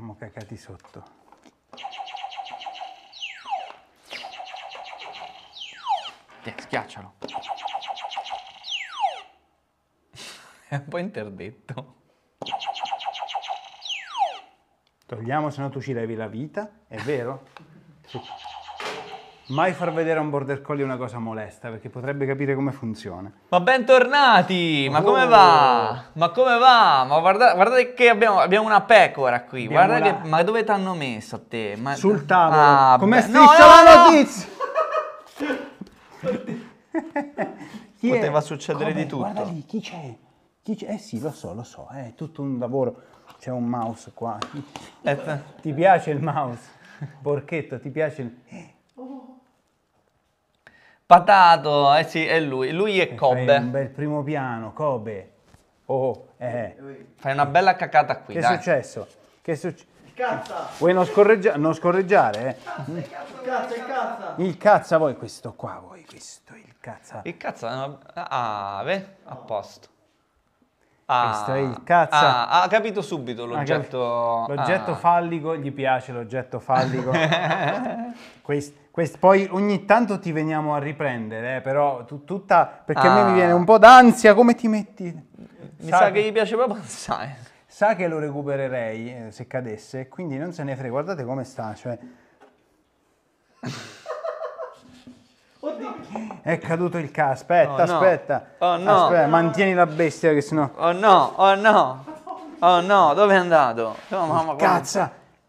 Siamo cacati sotto. Schiaccialo. È un po' interdetto. Togliamo, se no tu ci levi la vita, è vero? Sì. Mai far vedere a un border collie una cosa molesta, perché potrebbe capire come funziona. Ma bentornati! Ma come va? Ma come va? Ma guardate che abbiamo una pecora qui. Abbiamo Guarda una- che... Ma dove t'hanno messo a te? Sul tavolo, come no, striscia no, la no! notizia! Chi è? Poteva succedere Come? di tutto. Guarda lì, chi c'è? Eh sì, lo so, è tutto un lavoro. C'è un mouse qua. Ti piace il mouse? Porchetto, ti piace il... Patato, eh sì, è lui. Lui è Fai un Kobe. bel primo piano, Kobe. Fai una bella cacata qui, Che è dai. successo? Che è successo? Cazza! Vuoi non scorreggiare, Il cazza! Il cazza vuoi questo qua, questo, il cazza. Il cazzo... a posto. Questo è il cazza. Ha capito subito l'oggetto... L'oggetto fallico, gli piace l'oggetto fallico. Poi ogni tanto ti veniamo a riprendere, però tutta... Perché a me mi viene un po' d'ansia, come ti metti? Mi sa che gli piace proprio assai. Sa che lo recupererei se cadesse, quindi non se ne frega. Guardate come sta, cioè... Oddio! È caduto il cazzo. Aspetta, Oh, no. aspetta. Oh, no. Aspetta, mantieni la bestia che sennò... Oh no, oh no. Oh no, dove è andato? Oh, mamma, Cazza!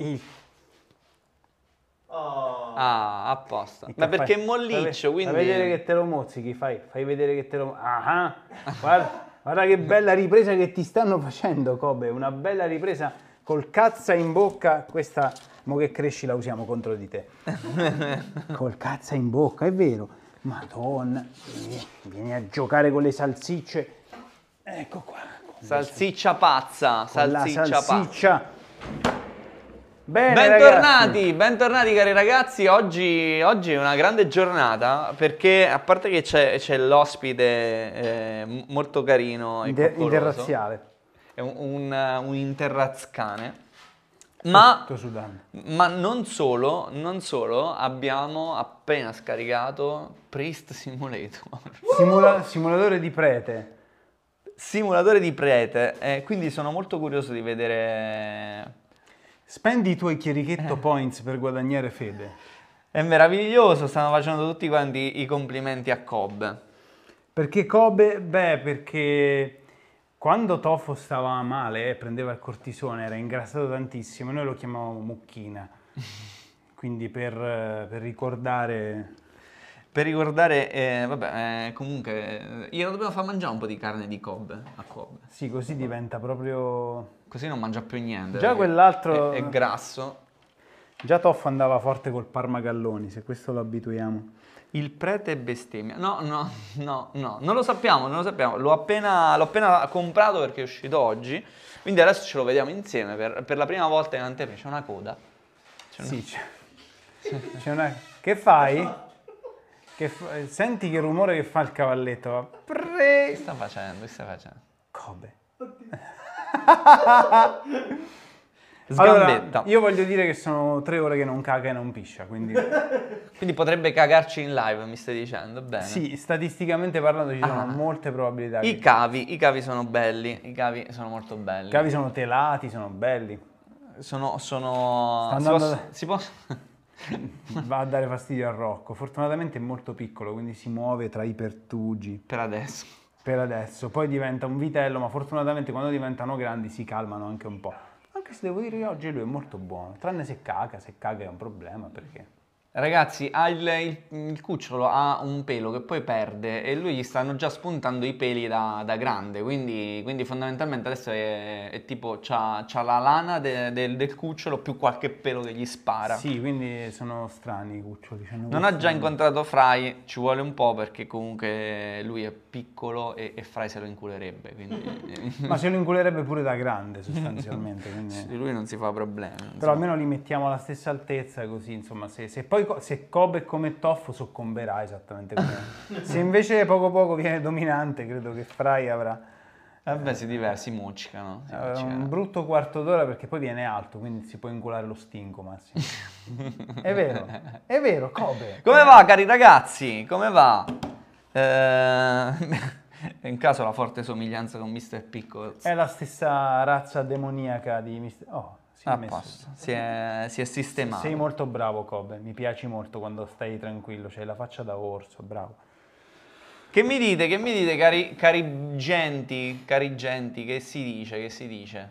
Oh. a posto. Ma perché è molliccio, quindi... Fai vedere che te lo mozzichi, fai vedere che te lo... Ah, guarda che bella ripresa che ti stanno facendo, Kobe. Una bella ripresa col cazza in bocca. Questa, mo che cresci, la usiamo contro di te. Col cazza in bocca, è vero. Madonna, vieni a giocare con le salsicce. Ecco qua. Salsiccia pazza, Con la salsiccia pazza. salsiccia. Bene, Bentornati cari ragazzi, oggi è una grande giornata perché a parte che c'è l'ospite molto carino e coccoloso, interrazziale. è un interrazcane, ma Sto sudando. non solo, abbiamo appena scaricato Priest Simulator. Simulatore di prete. Simulatore di prete, quindi sono molto curioso di vedere... Spendi i tuoi chierichetto points per guadagnare fede. È meraviglioso, stanno facendo tutti quanti i complimenti a Kobe. Perché Kobe? Beh, perché quando Toffo stava male e prendeva il cortisone, era ingrassato tantissimo, noi lo chiamavamo mucchina. Quindi per ricordare... Comunque, glielo dobbiamo far mangiare un po' di carne di Kobe a Kobe. Sì, così diventa proprio... Così non mangia più niente. Già quell'altro... È grasso. Già Toffo andava forte col parmagalloni, se questo lo abituiamo. Il prete è bestemmia. No, non lo sappiamo. L'ho appena comprato perché è uscito oggi. Quindi adesso ce lo vediamo insieme. Per la prima volta in anteprima c'è una coda. C'è una... Che fai? Senti che rumore che fa il cavalletto. Che sta facendo? Kobe. Sgambetta. Allora, io voglio dire che sono 3 ore che non caga e non piscia, quindi... Quindi potrebbe cagarci in live, mi stai dicendo? Bene. Sì, statisticamente parlando ci sono molte probabilità. I cavi sono belli, i cavi sono molto belli. I cavi sono telati, sono belli. Si può... Va a dare fastidio a Rocco. Fortunatamente è molto piccolo, quindi si muove tra i pertugi. Per adesso. Per adesso. Poi diventa un vitello, ma fortunatamente quando diventano grandi si calmano anche un po'. Anche se devo dire che oggi lui è molto buono. Tranne se caga è un problema, perché... Ragazzi, il cucciolo ha un pelo che poi perde e lui gli stanno già spuntando i peli da grande, quindi fondamentalmente adesso è tipo c'ha la lana del cucciolo più qualche pelo che gli spara. Sì, quindi sono strani i cuccioli. Non ha già incontrato Fry, ci vuole un po' perché comunque lui è piccolo e Fry se lo inculerebbe, quindi... Ma se lo inculerebbe pure da grande sostanzialmente. Quindi... Lui non si fa problemi. Però almeno li mettiamo alla stessa altezza, così insomma se Kobe è come Toffo soccomberà esattamente come... Se invece poco viene dominante, credo che Fry avrà Vabbè, si diversi, moccicano. Un brutto quarto d'ora perché poi viene alto, quindi si può ingolare lo stinco, Massimo. È vero, Kobe. Come va, cari ragazzi? Come va? In caso la forte somiglianza con Mr. Pickles. È la stessa razza demoniaca di Mr. Oh, si è A messo. posto, si è sistemato. Sei molto bravo, Kobe. Mi piaci molto quando stai tranquillo, c'hai la faccia da orso, bravo. Che mi dite, cari genti, che si dice?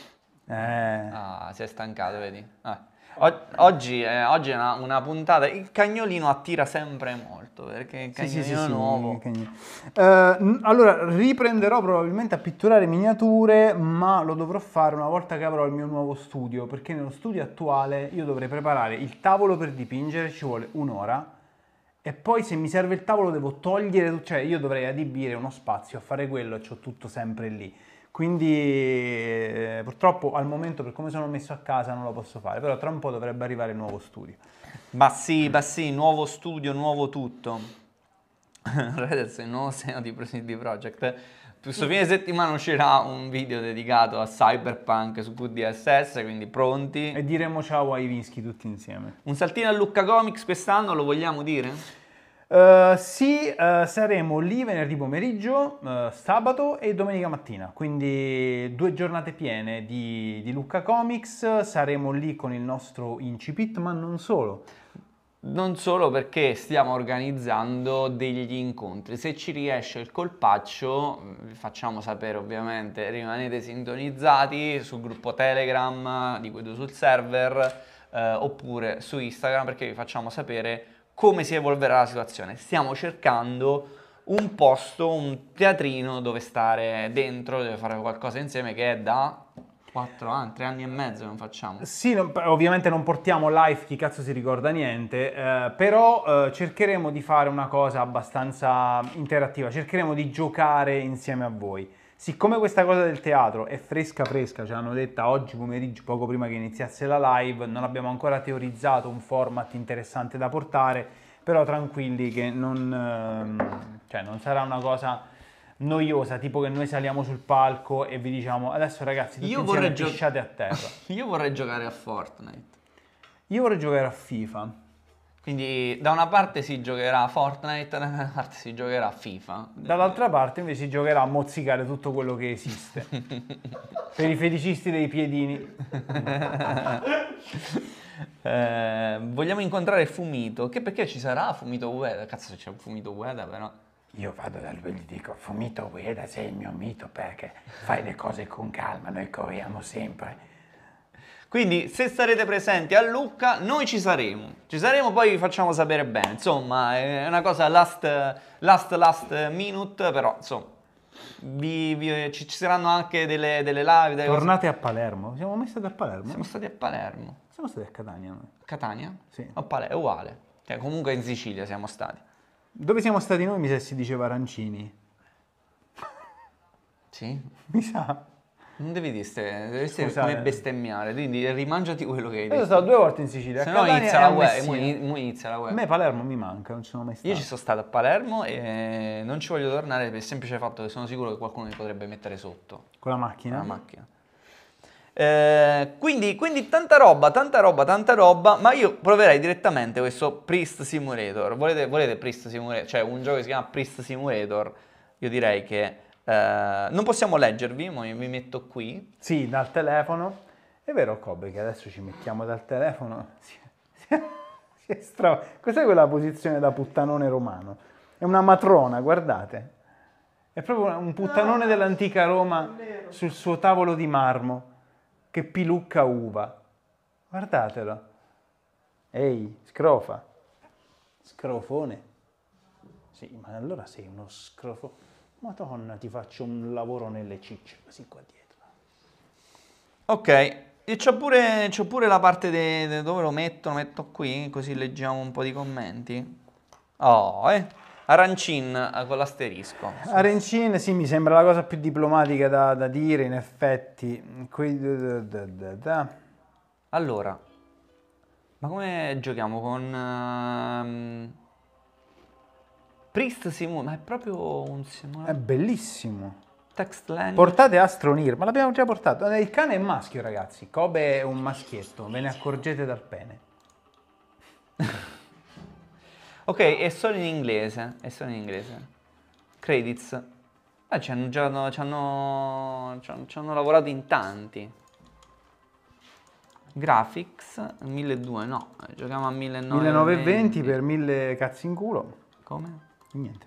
Ah, si è stancato, vedi? Oggi è una puntata, il cagnolino attira sempre molto, perché il cagnolino nuovo. Allora, riprenderò probabilmente a pitturare miniature, ma lo dovrò fare una volta che avrò il mio nuovo studio, perché nello studio attuale io dovrei preparare il tavolo per dipingere, ci vuole un'ora, e poi se mi serve il tavolo devo togliere, cioè io dovrei adibire uno spazio a fare quello e c'ho tutto sempre lì. Quindi purtroppo al momento, per come sono messo a casa, non lo posso fare, però tra un po' dovrebbe arrivare il nuovo studio. Ma sì, nuovo studio, nuovo tutto. Adesso il nuovo seno di Project. Questo fine settimana uscirà un video dedicato a Cyberpunk su QDSS, quindi pronti. E diremo ciao ai Vischi tutti insieme. Un saltino a Lucca Comics quest'anno, lo vogliamo dire? Sì, saremo lì venerdì pomeriggio, sabato e domenica mattina, quindi 2 giornate piene di Lucca Comics, saremo lì con il nostro incipit, ma non solo. Non solo, perché stiamo organizzando degli incontri. Se ci riesce il colpaccio, vi facciamo sapere ovviamente, rimanete sintonizzati sul gruppo Telegram di Guido sul server, oppure su Instagram, perché vi facciamo sapere come si evolverà la situazione. Stiamo cercando un posto, un teatrino dove stare dentro, dove fare qualcosa insieme, che è da 4 anni, 3 anni e mezzo che non facciamo. Sì, ovviamente non portiamo live, chi cazzo si ricorda niente, però cercheremo di fare una cosa abbastanza interattiva, cercheremo di giocare insieme a voi. Siccome questa cosa del teatro è fresca, ce l'hanno detta oggi pomeriggio, poco prima che iniziasse la live, non abbiamo ancora teorizzato un format interessante da portare, però tranquilli che non sarà una cosa noiosa, tipo che noi saliamo sul palco e vi diciamo adesso ragazzi tutti insieme pisciate a terra. Io vorrei giocare a Fortnite. Io vorrei giocare a FIFA. Quindi da una parte si giocherà a Fortnite, dall'altra parte si giocherà a FIFA. Dall'altra parte invece si giocherà a mozzicare tutto quello che esiste. Per i feticisti dei piedini. Vogliamo incontrare Fumito, che perché ci sarà Fumito Ueda? Cazzo, c'è un Fumito Ueda però. Io vado da lui e gli dico: Fumito Ueda, sei il mio mito perché fai le cose con calma, noi corriamo sempre. Quindi se sarete presenti a Lucca, noi ci saremo. Ci saremo, poi vi facciamo sapere bene. Insomma, è una cosa last minute, però insomma, ci saranno anche delle live. Tornate a Palermo. Siamo mai stati a Palermo? Siamo stati a Palermo. Siamo stati a Catania noi. Catania? Sì. A Palermo, è uguale. Cioè, comunque in Sicilia siamo stati. Dove siamo stati noi mi sa si diceva Arancini. Sì? Mi sa. Non devi dire come bestemmiare, quindi rimangiati quello che hai detto. Io sono stato 2 volte in Sicilia. Se no inizia la guerra, inizia la guerra. A me Palermo mi manca, non ci sono mai stato. Io ci sono stato a Palermo e non ci voglio tornare per il semplice fatto che sono sicuro che qualcuno mi potrebbe mettere sotto. Con la macchina? Con la macchina. Quindi tanta roba, ma io proverei direttamente questo Priest Simulator. Volete Priest Simulator? Cioè un gioco che si chiama Priest Simulator. Io direi che non possiamo leggervi, ma io mi metto qui. Sì, dal telefono. È vero, Kobe, che adesso ci mettiamo dal telefono. Cos'è quella posizione da puttanone romano? È una matrona, guardate. È proprio un puttanone dell'antica Roma sul suo tavolo di marmo che pilucca uva. Guardatelo. Ehi, scrofa. Scrofone. Sì, ma allora sei uno scrofone. Madonna, ti faccio un lavoro nelle cicce, così qua dietro. Ok, e c'ho pure la parte dove lo metto qui, così leggiamo un po' di commenti. Arancin con l'asterisco. Arancin, sì, mi sembra la cosa più diplomatica da dire, in effetti. Allora, ma come giochiamo con... Priest Simulator, ma è proprio un simulator. È bellissimo. Text language. Portate Astronir, ma l'abbiamo già portato. Il cane è maschio, ragazzi. Kobe è un maschietto, ve ne accorgete dal pene. Ok, è solo in inglese. Credits. Ci hanno lavorato in tanti. Graphics 1200, no, giochiamo a 1920 per 1000 cazzi in culo. Come? Niente.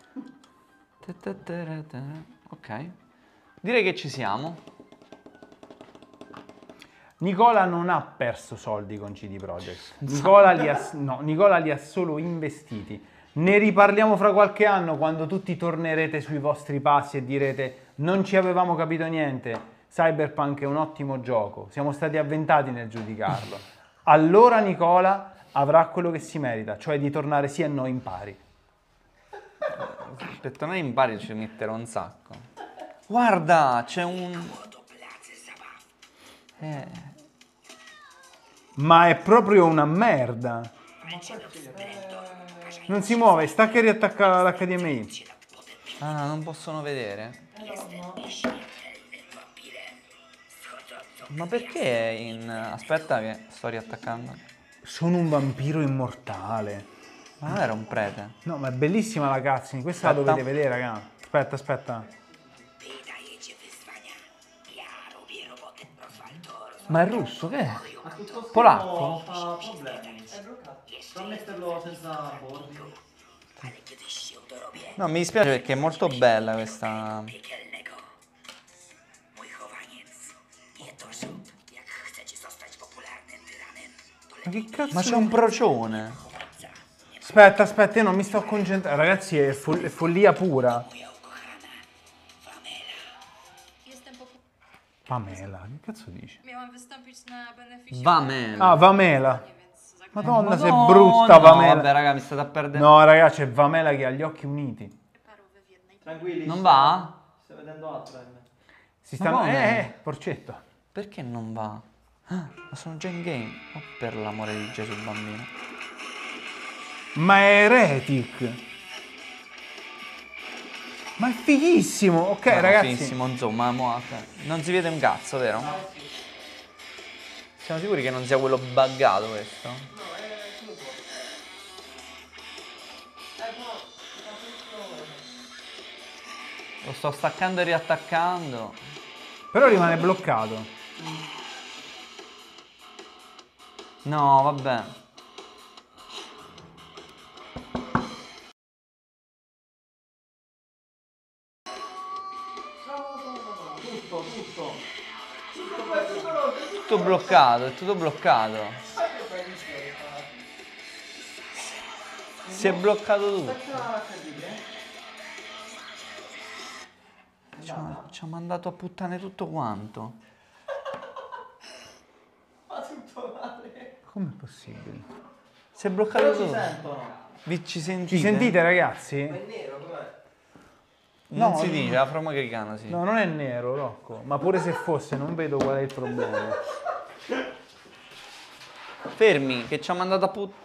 Ok. Direi che ci siamo. Nicola non ha perso soldi con CD Projekt. Nicola li ha solo investiti. Ne riparliamo fra qualche anno quando tutti tornerete sui vostri passi e direte non ci avevamo capito niente. Cyberpunk è un ottimo gioco, siamo stati avventati nel giudicarlo. Allora Nicola avrà quello che si merita, cioè di tornare sì a noi in pari. Per tornare in pari ci metterò un sacco. Guarda, c'è un... Ma è proprio una merda. Non si muove, stacca e riattacca l'HDMI. Ah, non possono vedere. Ma perché in... Aspetta che sto riattaccando. Sono un vampiro immortale. Ma non era un prete? No, ma è bellissima la cutscene, questa la dovete vedere, raga. Aspetta. Ma è russo, che è? A tutto sto Polacco? fa problemi. È bloccato. Sto a metterlo senza bordi. No, mi dispiace perché è molto bella questa... Ma che cazzo? Ma c'è un procione. Aspetta, io non mi sto concentrando. Ragazzi, è follia pura. Pamela, che cazzo dici? Miałam wystąpić na beneficie. Vamela. Ah, Vamela. Więc Madonna, sei Madonna, brutta, no, Vamela. vabbè, raga, mi state a perdere. No, ragazzi, c'è Vamela che ha gli occhi uniti. parówy w jednej. Tranquilli. Non va? Stai vedendo altro, Si stanno... come? porcetto. Perché non va? Ah, ma sono già in game. Oh, per l'amore di Gesù bambino. Ma è Heretic. Ma è fighissimo. Ok, No, ragazzi. finissimo, insomma, non si vede un cazzo, vero? Siamo sicuri che non sia quello buggato questo? Lo sto staccando e riattaccando. Però rimane bloccato. No, vabbè. Tutto bloccato, è tutto bloccato. Si è bloccato tutto. Ci ha mandato a puttane tutto quanto. Ma tutto male. Com'è possibile? Si è bloccato Però ci tutto. sentono. Ci sentite? Ci sentite, ragazzi? È nero, com'è? Non No, si dice, afroamericano sì. No, non è nero, Rocco. Ma pure se fosse, non vedo qual è il problema. Fermi, che ci ha mandato a puttane.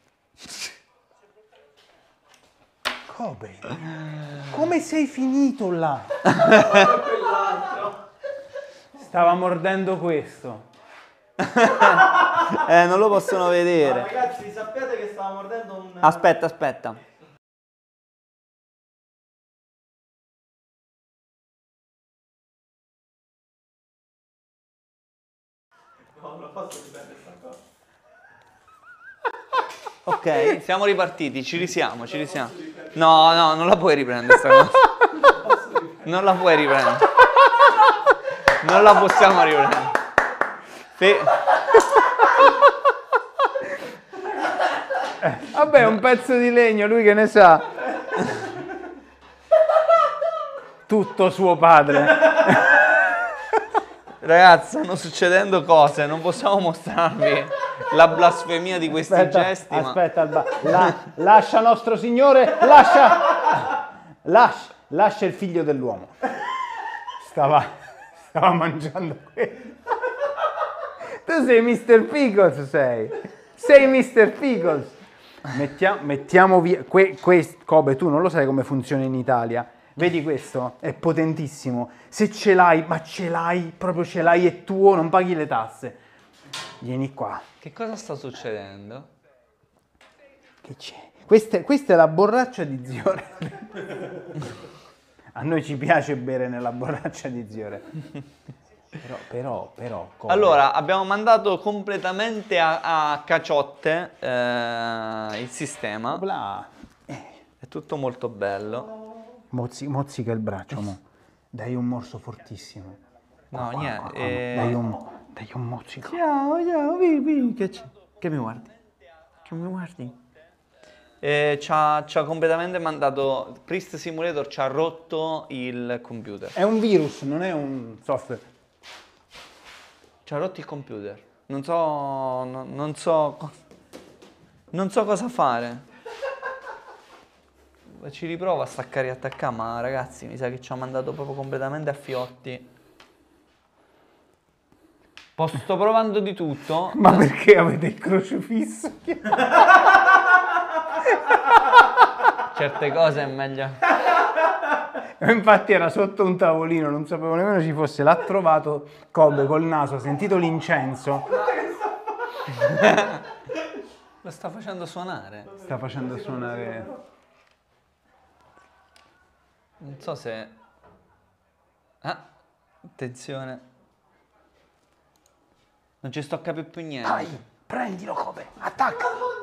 Kobe, come sei finito là? Quell'altro. Stava mordendo questo. Non lo possono Ma vedere. ragazzi, sappiate che stava mordendo un... Aspetta. No, non posso ripetere questa cosa. Ok, siamo ripartiti, ci risiamo. No, non la puoi riprendere sta cosa. Non la puoi riprendere. Non la possiamo riprendere. Vabbè, un pezzo di legno, lui che ne sa. Tutto suo padre. Ragazzi, stanno succedendo cose, non possiamo mostrarvi la blasfemia di questi gesti. Aspetta, lascia nostro Signore, lascia il figlio dell'uomo. Stava mangiando quello. Tu sei Mr. Pickles, sei Mr. Pickles. Mettiamo via, Kobe, tu non lo sai come funziona in Italia. Vedi questo? È potentissimo. Se ce l'hai, ma ce l'hai, proprio ce l'hai, è tuo, non paghi le tasse. Vieni qua. Che cosa sta succedendo? Che c'è? Questa è la borraccia di zio Re. A noi ci piace bere nella borraccia di zio Re. Però, come? Allora, abbiamo mandato completamente a caciotte il sistema. Bla. È tutto molto bello. Mozzica il braccio, mo. Dai un morso fortissimo. No, niente. Dai un mozzico. Ciao, vieni, che c'è? Che mi guardi? Che mi guardi? Ci ha completamente mandato. Priest Simulator ci ha rotto il computer. È un virus, non è un software. Ci ha rotto il computer. Non so cosa fare. Ci riprovo a staccare e attaccare, ma ragazzi, mi sa che ci ha mandato proprio completamente a fiotti. Sto provando di tutto. Ma perché avete il crocifisso? Certe cose è meglio. Infatti era sotto un tavolino, non sapevo nemmeno ci fosse. L'ha trovato Kobe col naso, ha sentito l'incenso. Lo sta facendo suonare. Sta facendo suonare. Non so se... Ah, attenzione. Non ci sto a capire più niente. Dai, prendilo Kobe, attacca.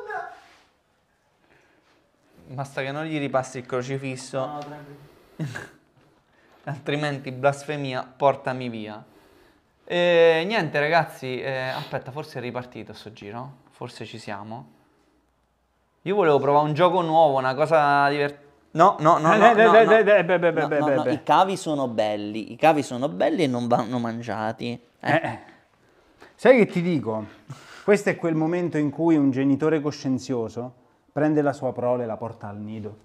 Basta che non gli ripassi il crocifisso. No, tranquillo. Altrimenti blasfemia, portami via. Niente ragazzi, aspetta, forse è ripartito sto giro. Forse ci siamo. Io volevo provare un gioco nuovo, una cosa divertente. No. I cavi sono belli, e non vanno mangiati. Sai che ti dico? Questo è quel momento in cui un genitore coscienzioso prende la sua prole e la porta al nido.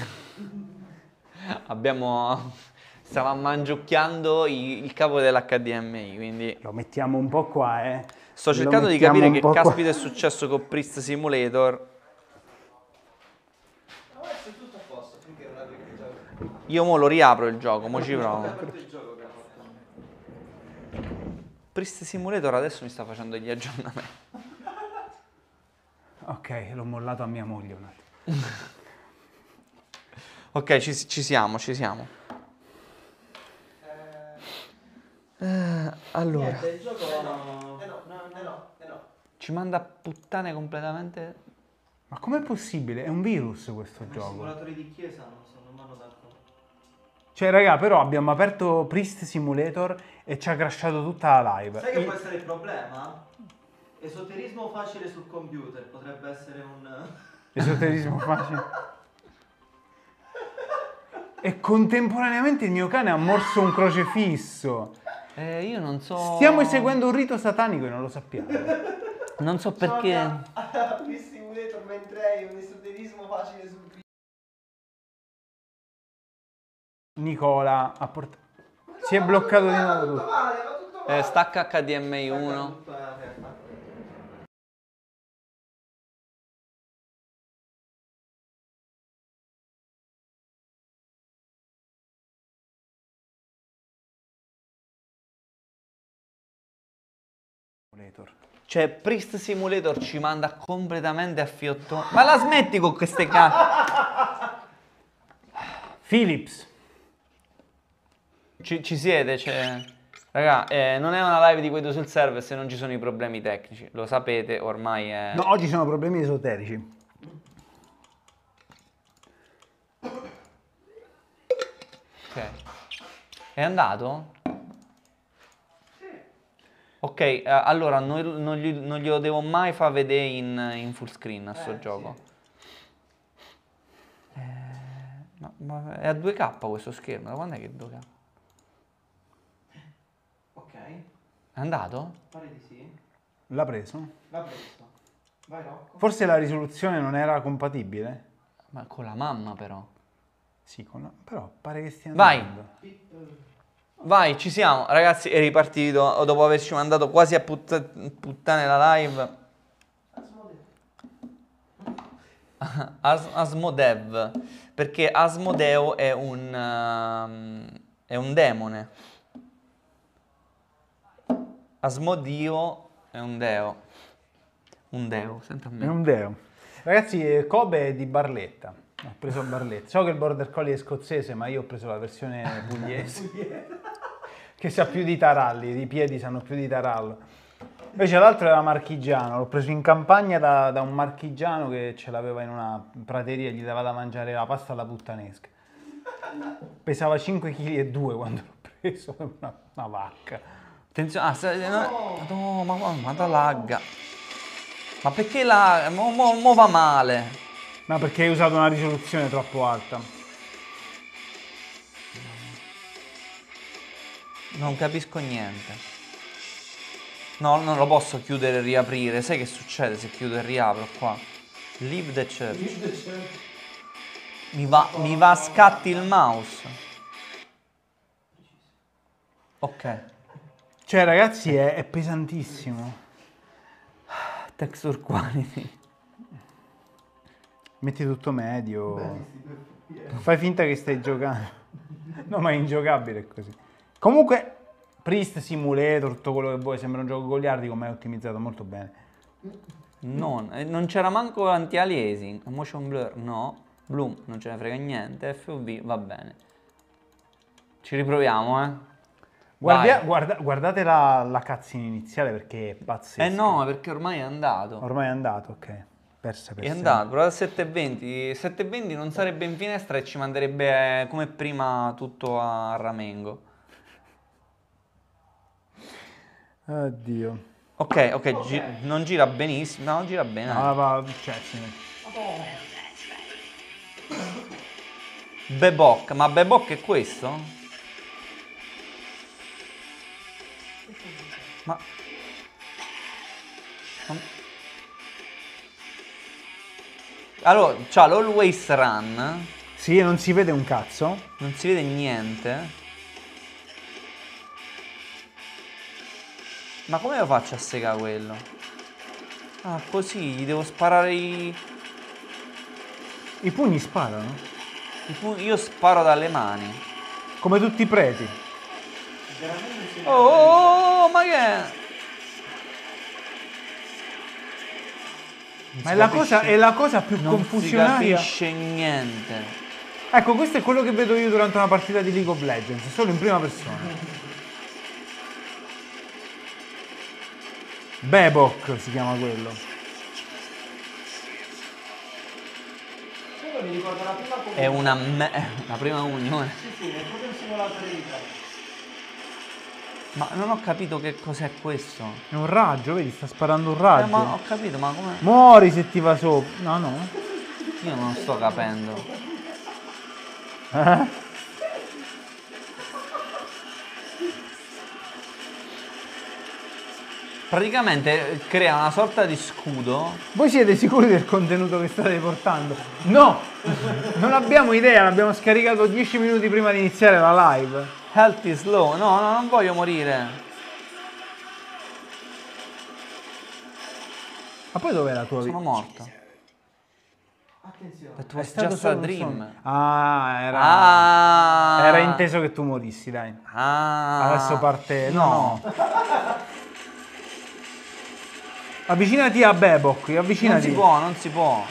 Stavamo mangiucchiando il cavo dell'HDMI, quindi... Lo mettiamo un po' qua, Sto cercando di capire che caspita è successo con Priest Simulator. Io mo lo riapro il gioco, mo ci provo. Priest Simulator adesso mi sta facendo gli aggiornamenti. Ok, l'ho mollato a mia moglie un attimo. Ok, ci siamo. Allora, Niente, il gioco... no. ci manda a puttane completamente. Ma com'è possibile? È un virus questo I gioco. simulatori di chiesa non mi hanno dato... Cioè, raga, però abbiamo aperto Priest Simulator e ci ha crashato tutta la live. Sai che può essere il problema? Esoterismo facile sul computer potrebbe essere un... Esoterismo facile. E contemporaneamente il mio cane ha morso un crocefisso. Io non so. Stiamo eseguendo un rito satanico e non lo sappiamo. Non so perché. Il simulator mentre hai un esoterismo facile sul... Nicola ha portato... Si è bloccato di nuovo tutto. Male, va tutto male. Stacca HDMI 1. Cioè, Priest Simulator ci manda completamente a fiotto. Ma la smetti con queste Philips. Ci siete? Raga, non è una live di quei due sul server se non ci sono i problemi tecnici. Lo sapete, ormai è... No, oggi sono problemi esoterici. Ok. È andato? Ok, allora non glielo devo mai far vedere in full screen a sto gioco. Ma è a 2K questo schermo, da quando è che è 2K? Ok, È andato? pare di sì. L'ha preso? Va presto. Vai Rocco. Forse la risoluzione non era compatibile? Ma con la mamma però. Sì, però pare che stia Vai. andando. Vai, ci siamo. Ragazzi, è ripartito dopo averci mandato quasi a puttane la live. Asmodev, perché Asmodeo è un demone. Asmodio è un deo. Un deo, senta a È me. un deo. Ragazzi, Kobe è di Barletta. Ho preso Barletta. So che il Border Collie è scozzese, ma io ho preso la versione pugliese. Che sa più di taralli, i piedi sanno più di tarallo. Invece l'altro era marchigiano, l'ho preso in campagna da un marchigiano che ce l'aveva in una prateria, gli dava da mangiare la pasta alla puttanesca. Pesava 5,2 kg quando l'ho preso, una vacca. Attenzione, no, ma da lagga. Ma perché la... mo va male. Ma perché hai usato una risoluzione troppo alta? Non capisco niente. No, non lo posso chiudere e riaprire. Sai che succede se chiudo e riapro qua? Leave the church. Mi va a scatti il mouse. Ok. Cioè ragazzi è pesantissimo. Texture quality. Metti tutto medio. Fai finta che stai giocando. No, ma è ingiocabile così. Comunque, Priest Simulator, tutto quello che vuoi, sembra un gioco goliardico, ma è ottimizzato molto bene. Non c'era manco anti-aliasing. Motion blur, no. Bloom, non ce ne frega niente. FOV, va bene. Ci riproviamo, Vai. Guardate la cutscene iniziale perché è pazzesca. Eh no, perché ormai è andato. Ormai è andato, ok. Persa per È sempre. andato, però al 720. 720 non sarebbe in finestra e ci manderebbe come prima tutto a ramengo. Oddio. Ok, non gira benissimo. No, non gira bene. Cioè, sì. Bebok, ma Bebok è questo? Ma... Allora, c'ha l'Always Run, Sì, non si vede un cazzo. non si vede niente. Ma come lo faccio a segare quello? Ah, così, gli devo sparare I pugni sparano. Io sparo dalle mani. Come tutti i preti. Oh, ma che è? Ma è la cosa più Non si confusionaria. capisce niente. Ecco, questo è quello che vedo io durante una partita di League of Legends, solo in prima persona. Bebok si chiama quello. Quello mi ricorda la prima comunione. È la prima unione. Sì, sì, è proprio un simulatore di vita. Ma non ho capito che cos'è questo. È un raggio, vedi, sta sparando un raggio. Ma ho capito, ma come? Muori se ti va sopra. No, no. Io non sto capendo. Praticamente crea una sorta di scudo. Voi siete sicuri del contenuto che state portando? No! Non abbiamo idea, l'abbiamo scaricato 10 minuti prima di iniziare la live. Health is low. No, no, non voglio morire. Ma poi dov'è la tua vita? Sono morto. Attenzione. That È was stato just solo a un dream. sogno. Ah, Ah. era inteso che tu morissi, dai. Ah. Adesso parte. No. Avvicinati a Bebok, Non avvicinati. si può, non si può.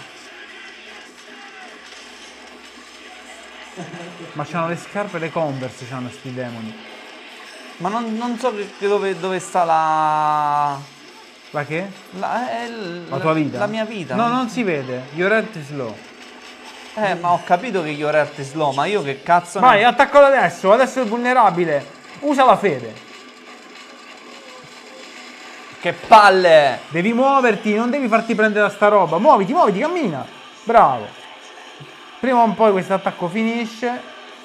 Ma c'hanno le scarpe e le Converse, c'hanno sti demoni. Ma non so dove sta la... La che? La tua vita? La mia vita. No, non si vede. Your health is low. Ma ho capito che Your Heart is low, ma io che cazzo... Vai, attaccalo adesso è vulnerabile. Usa la fede. Che palle! Devi muoverti, non devi farti prendere da sta roba. Muoviti, cammina. Bravo. Prima o poi questo attacco finisce.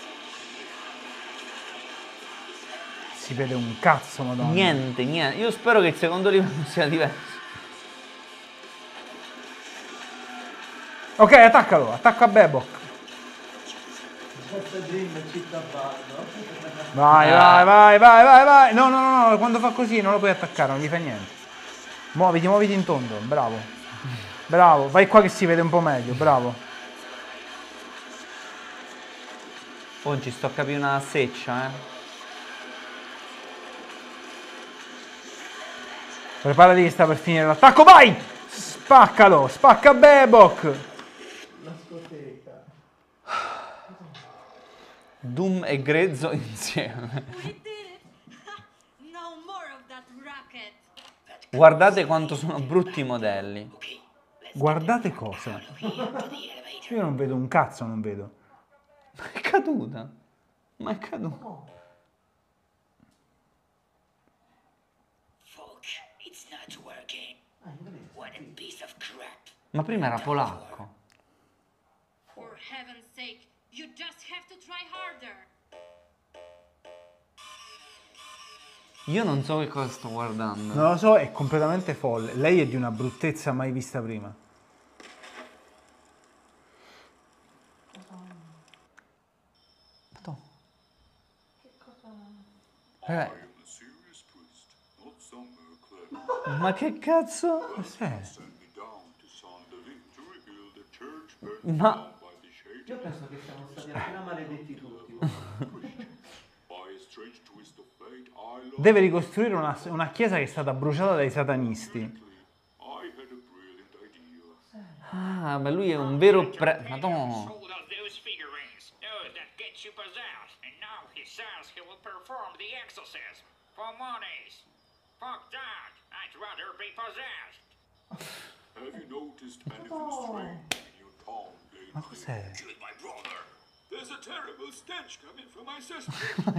Si vede un cazzo, madonna. Niente. Io spero che il secondo livello sia diverso. Ok, attaccalo, attacca Bebok. Just a dream, città ballo. Vai. No, quando fa così non lo puoi attaccare, non gli fa niente. Muoviti in tondo, bravo. Bravo, vai qua che si vede un po' meglio, bravo. Oggi sto a capire una seccia, Preparati che sta per finire l'attacco, vai! Spaccalo, spacca Bebok! Doom e grezzo insieme. We did it! No more of that racket! Guardate quanto sono brutti i modelli. Guardate cosa. Io non vedo un cazzo, non vedo. Ma è caduta. Ma è caduta. Ma prima era polacco. For heaven's sake, you just have to try harder! Io non so che cosa sto guardando. Non lo so, è completamente folle. Lei è di una bruttezza mai vista prima. Ma che cazzo? Cos'è? Ma Io penso che siamo stati appena maledetti tutti. Deve ricostruire una chiesa che è stata bruciata dai satanisti. ah, ma lui è un vero Madonna. Sold us those figurines, those that get you possessed, and now he says he will perform the exorcism for monies. Fuck that! I'd rather be possessed. Have you noticed anything strange in your town lately? Ma cos'è? Killed my brother. There's a terrible stench coming from my sister.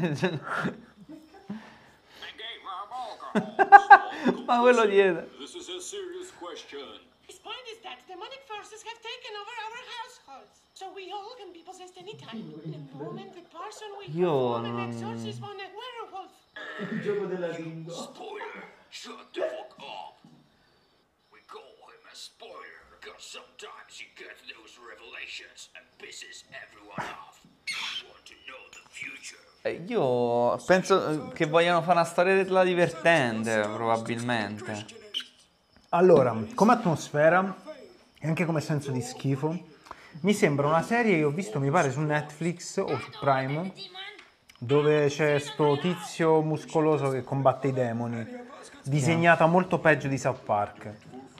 I gave her alcohol. Ma quello dietro. This is a serious question. His point is that demonic forces have taken over our households, so we all can be possessed anytime. The moment the person we perform an exorcism on a werewolf. Il gioco della lingua. Spoiler, shut the fuck up. We call him a spoiler because sometimes he gets those revelations and pisses everyone off. I want to know the future. Io penso che vogliano fare una storiella divertente, probabilmente. Allora, come atmosfera e anche come senso di schifo, mi sembra una serie che ho visto, mi pare, su Netflix o su Prime, dove c'è sto tizio muscoloso che combatte i demoni, disegnata molto peggio di South Park.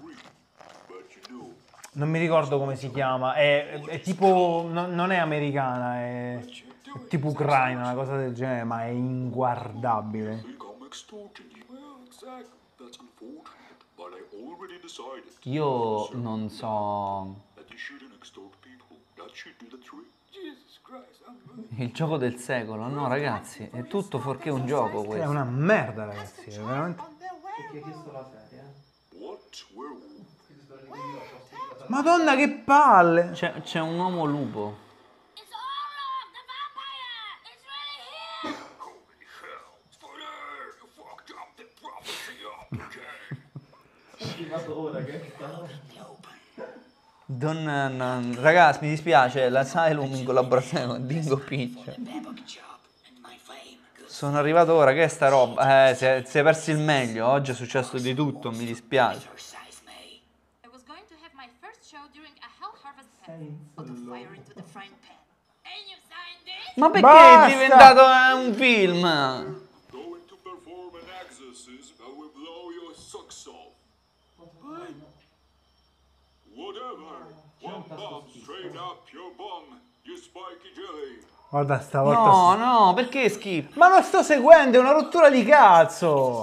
Non mi ricordo come si chiama, è tipo, non è americana, è tipo ucraina, una cosa del genere, ma è inguardabile. Become extorted. Well, exactly. That's unfortunate. But I already decided Io non so. that you shouldn't extort people. That should do the trick. Jesus Christ, I'm Il gioco del secolo, no ragazzi, è tutto fuorché un gioco È questo. una merda, ragazzi, è veramente... On the Chi ha werewolf. chiesto la serie? What? Werewolf? Madonna, che palle! C'è un uomo lupo. It's Olaf, the vampire! It's really here! Holy hell. Spoiler! You fucked up the prophecy up again. È arrivato ora che Ragazzi, mi dispiace, l'Asylum in collaborazione con Dingo Picture. Sono arrivato ora, che è sta roba? Si è perso il meglio, oggi è successo di tutto, mi dispiace. I was going to have my first show during a Hell Harvest Fest. Put the fire into the frying pan. And you signed it? Ma perché Basta! è diventato un film? Going to perform an exorcism that will blow your socks off. Whatever. One bomb straight up your bum, you spiky jelly. Guarda, stavolta... No, no, perché skip? Ma non sto seguendo, è una rottura di cazzo!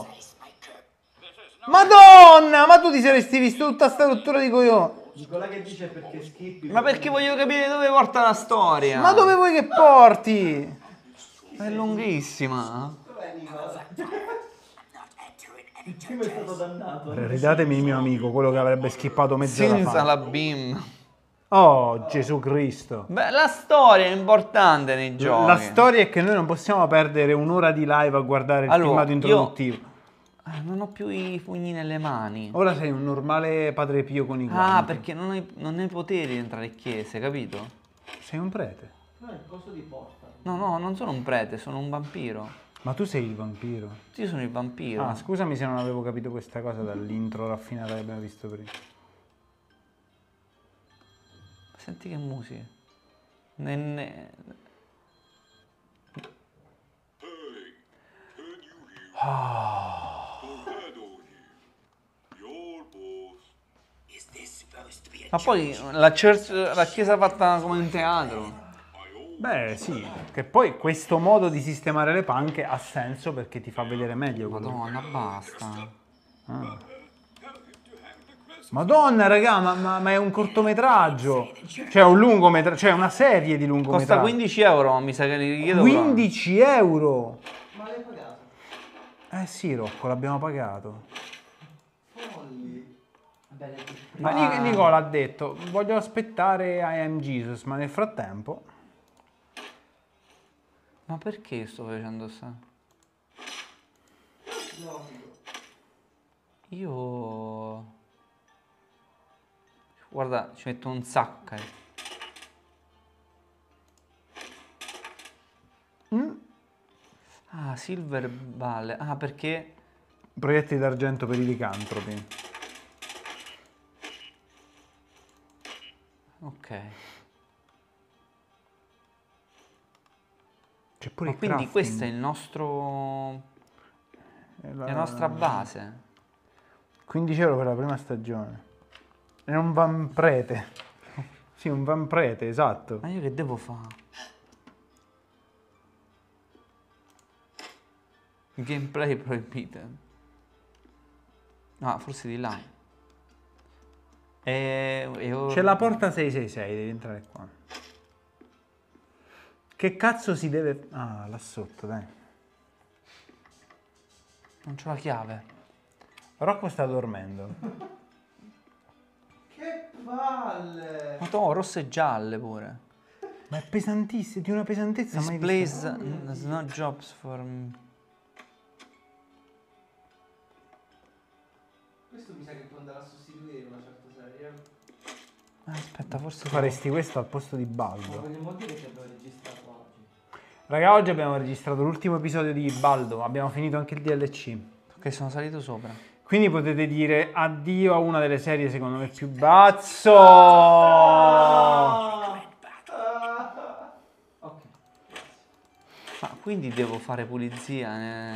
Madonna, ma tu ti saresti visto tutta sta rottura di coglioni? Nicola che dice perché schippi. Ma perché voglio capire dove porta la storia? Ma dove vuoi che porti? È lunghissima. Dov'è Nicola? Il primo è stato dannato. Ridatemi il mio amico, quello che avrebbe skippato mezz'ora Senza fa. la BIM. Oh, Gesù Cristo. Beh, la storia è importante nei giochi. La storia è che noi non possiamo perdere un'ora di live a guardare il Allora, filmato introduttivo. Non ho più i pugni nelle mani. Ora sei un normale padre Pio con i guanti. Ah, perché non hai poteri di entrare in chiese, capito? Sei un prete. No, è il coso di porta. No, non sono un prete, sono un vampiro. Ma tu sei il vampiro. Io sono il vampiro. Ah, scusami se non avevo capito questa cosa dall'intro raffinata che abbiamo visto prima. Senti che musica. Ne- Ma poi la chiesa fatta come un teatro. Beh, sì, che poi questo modo di sistemare le panche ha senso perché ti fa vedere meglio quello. Madonna, basta. Madonna, raga, ma è un cortometraggio. Cioè, un lungometraggio, cioè una serie di lungometraggi. Costa 15 euro, mi sa che li chiedo. 15 euro! Ma l'hai pagato? Eh sì, Rocco, l'abbiamo pagato. Folli. Ma Nicola ha detto, voglio aspettare I Am Jesus, ma nel frattempo... Ma perché sto facendo sta? Io... Guarda, ci metto un sacco. Ah, Silver Ball. Ah, perché... Proiettili d'argento per i licantropi. Ok. C'è pure Ma il quindi crafting. questo è il nostro... la nostra base. 15 euro per la prima stagione. È un vanprete. Sì, un vanprete, esatto. Ma io che devo fare? Gameplay prohibited. Ah, forse di là. C'è la porta 666, devi entrare qua. Che cazzo si deve... Ah, là sotto, dai. Non c'ho la chiave. Rocco sta dormendo. Che palle! Ma tu rosse e gialle pure. Ma è pesantissimo, di una pesantezza mai vista. Displays, there's no jobs for me. Questo mi sa che può andare a sostituire una certa serie. Aspetta, forse Faresti questo al posto di Ma Baldo. vogliamo dire che abbiamo registrato oggi? Raga, oggi abbiamo registrato l'ultimo episodio di Baldo, abbiamo finito anche il DLC. che sono salito sopra. Quindi potete dire addio a una delle serie secondo me più... Bazzo! Ok. Ma quindi devo fare pulizia?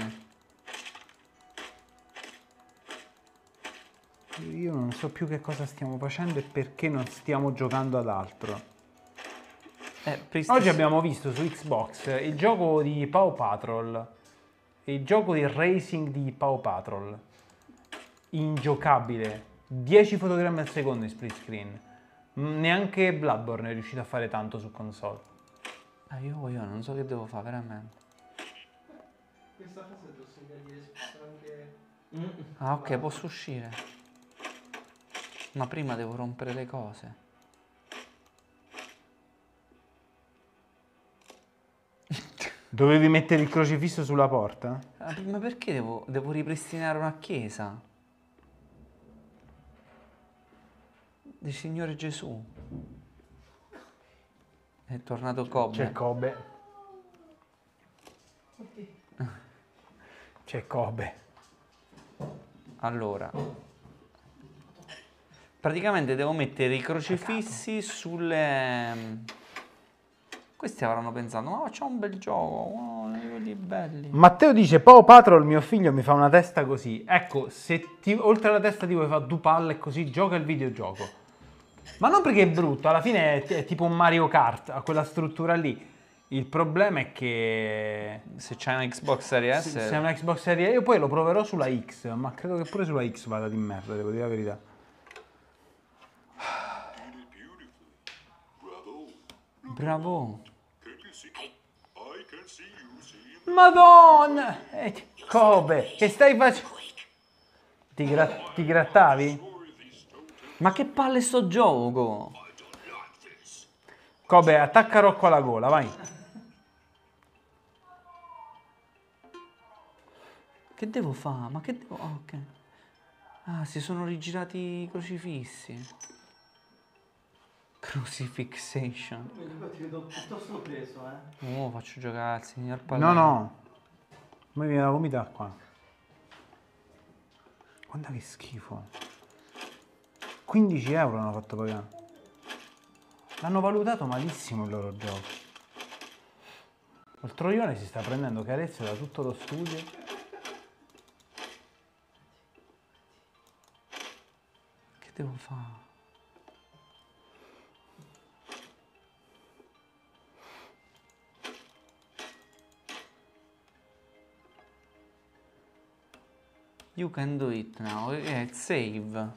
Io non so più che cosa stiamo facendo e perché non stiamo giocando ad altro. Oggi abbiamo visto su Xbox il gioco di Paw Patrol, il gioco di racing di Paw Patrol, ingiocabile, 10 fotogrammi al secondo in split screen, neanche Bloodborne è riuscito a fare tanto su console. Io non so che devo fare veramente. Questa frase devo segnargli anche... Ah, ok, posso uscire. Ma prima devo rompere le cose. Dovevi mettere il crocifisso sulla porta? Ma perché devo ripristinare una chiesa? Del Signore Gesù. È tornato Kobe. C'è Kobe. C'è Kobe. Allora, praticamente devo mettere i crocifissi sulle... Questi avranno pensato, ma facciamo un bel gioco, quelli belli. Matteo dice, Paw Patrol, mio figlio mi fa una testa così. Ecco, se oltre alla testa ti vuoi fare due palle così, gioca il videogioco. Ma non perché è brutto, alla fine è tipo un Mario Kart, ha quella struttura lì. Il problema è che... Se c'è una Xbox Series S... Se è una Xbox Series S, io poi lo proverò sulla X, ma credo che pure sulla X vada di merda, devo dire la verità. Bravo. Madonna! Kobe, che stai facendo? Ti grattavi? Ma che palle sto gioco? Kobe, attacca Rocco alla gola, vai. Che devo fare? Ma che devo... ok. Ah, si sono rigirati i crocifissi. Crucifixation. Ti vedo piuttosto preso, Oh, faccio giocare al signor No, Pallone. no. Mi viene la vomitare qua. Guarda che schifo. 15 euro hanno fatto pagare. L'hanno valutato malissimo il loro gioco. Il troione si sta prendendo carezze da tutto lo studio. Che devo fare? You can do it now. Save.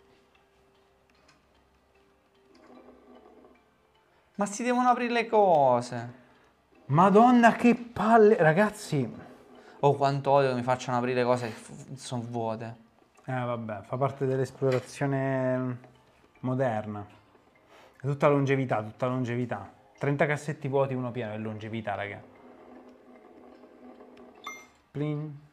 Ma si devono aprire le cose. Madonna che palle, ragazzi. Oh, quanto odio che mi facciano aprire cose che sono vuote. Vabbè, fa parte dell'esplorazione moderna. È tutta longevità, tutta longevità. 30 cassetti vuoti, uno pieno, è longevità, raga. Plin.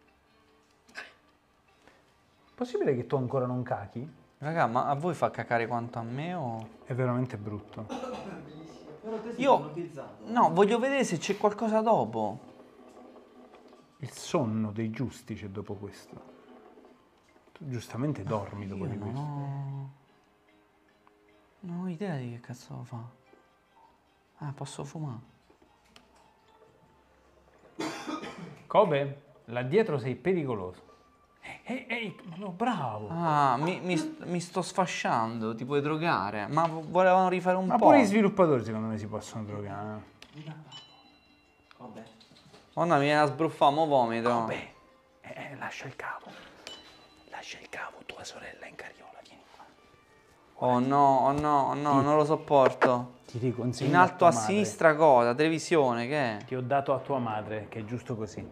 Possibile che tu ancora non cachi? Raga, ma a voi fa cacare quanto a me o... È veramente brutto. Però te sei Io... ipnotizzato. No, voglio vedere se c'è qualcosa dopo. Il sonno dei giusti c'è dopo questo. Tu giustamente dormi dopo di questo. Non ho idea di che cazzo devo fare. Ah, posso fumare. Kobe, là dietro sei pericoloso. Ehi, no, bravo. Ah, mi sto sfasciando, ti puoi drogare. Ma volevano rifare un Ma po'. pure gli sviluppatori secondo me si possono drogare. Vabbè. Onna, mi viene a sbruffare, mo vomito. Lascia il cavo. Lascia il cavo, tua sorella è in carriola, vieni qua. Oh no, non lo sopporto. Ti riconsiglio In alto tua a madre. sinistra cosa? Televisione, che è? Ti ho dato a tua madre, che è giusto così.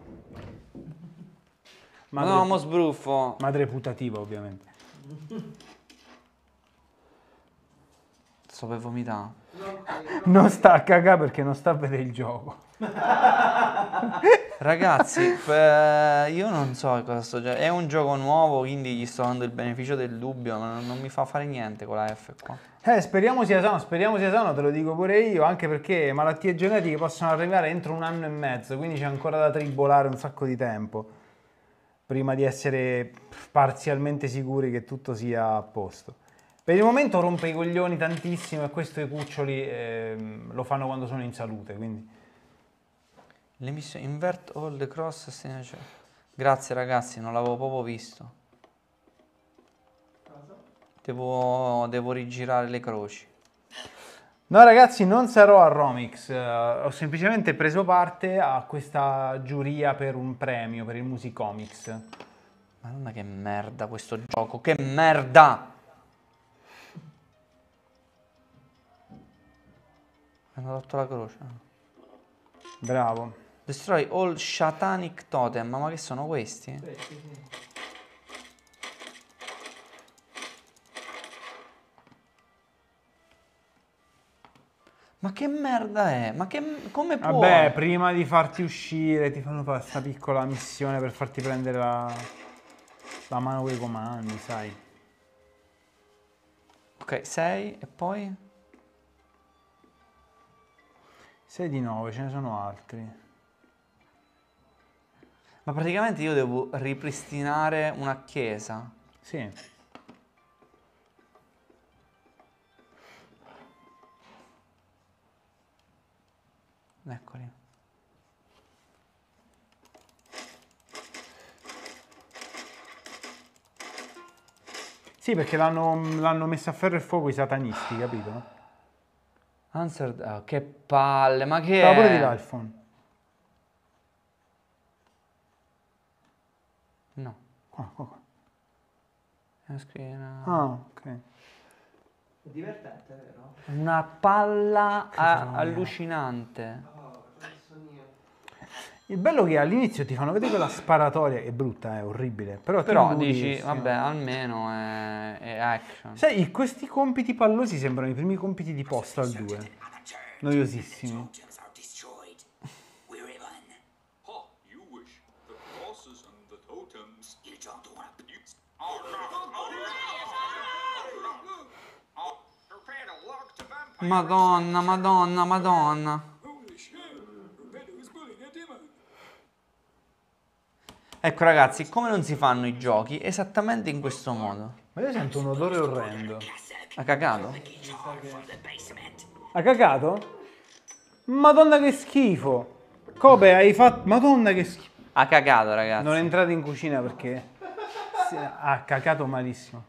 No, mo sbruffo. Madre putativa, ovviamente. Sto per vomitare. Non sta a cagare perché non sta a vedere il gioco. Ragazzi, io non so cosa sto giocando. È un gioco nuovo, quindi gli sto dando il beneficio del dubbio, ma non mi fa fare niente con la F qua. Speriamo sia sano, te lo dico pure io, anche perché malattie genetiche possono arrivare entro 1 anno e mezzo, quindi c'è ancora da tribolare un sacco di tempo prima di essere parzialmente sicuri che tutto sia a posto. Per il momento rompe i coglioni tantissimo e questo i cuccioli lo fanno quando sono in salute, quindi... Le missioni invert all the cross. Grazie ragazzi, non l'avevo proprio visto. Devo rigirare le croci. No ragazzi, non sarò a Romix, ho semplicemente preso parte a questa giuria per un premio, per il Musicomics. Madonna che merda questo gioco, che merda! Hanno rotto la croce. Bravo. Destroy all Shatanic Totem, ma che sono questi? Ma che merda è? Ma come può? Vabbè, prima di farti uscire ti fanno fare questa piccola missione per farti prendere la mano con i comandi, sai. Ok, 6 e poi? 6 di 9, ce ne sono altri. Ma praticamente io devo ripristinare una chiesa. Sì. Eccoli. Sì, perché l'hanno messa a ferro e fuoco i satanisti, capito? Answered, oh, che palle, ma che Stava pure di è? là il phone. No, Qua. è una scrivina. Ah, ok. È divertente, vero? Una palla allucinante. Il bello è che all'inizio ti fanno vedere quella sparatoria, è brutta, è orribile. Però Dici, vabbè, almeno è action. Sai, questi compiti pallosi sembrano i primi compiti di Postal 2. Noiosissimi. Oh, you wish. The crosses and the totems. You don't want to... Oh, prepare to walk the vampire. Madonna. Holy shit. Roberto is pulling a demon. Ecco ragazzi, come non si fanno i giochi? Esattamente in questo modo. Ma io sento un odore orrendo. Ha cagato? Ha cagato? Madonna che schifo. Kobe, hai fatto... Madonna che schifo. Ha cagato, ragazzi. Non entrate in cucina perché ha cacato malissimo.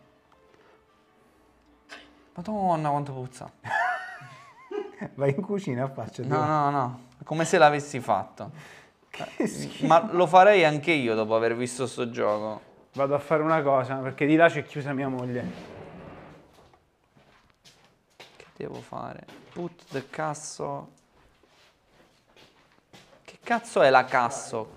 Madonna, quanto puzza. Vai in cucina, faccia. No. Come se l'avessi fatto. Che schifo. Ma lo farei anche io dopo aver visto sto gioco. Vado a fare una cosa, perché di là c'è chiusa mia moglie. Che devo fare? Put the casso. Che cazzo è la cassoc?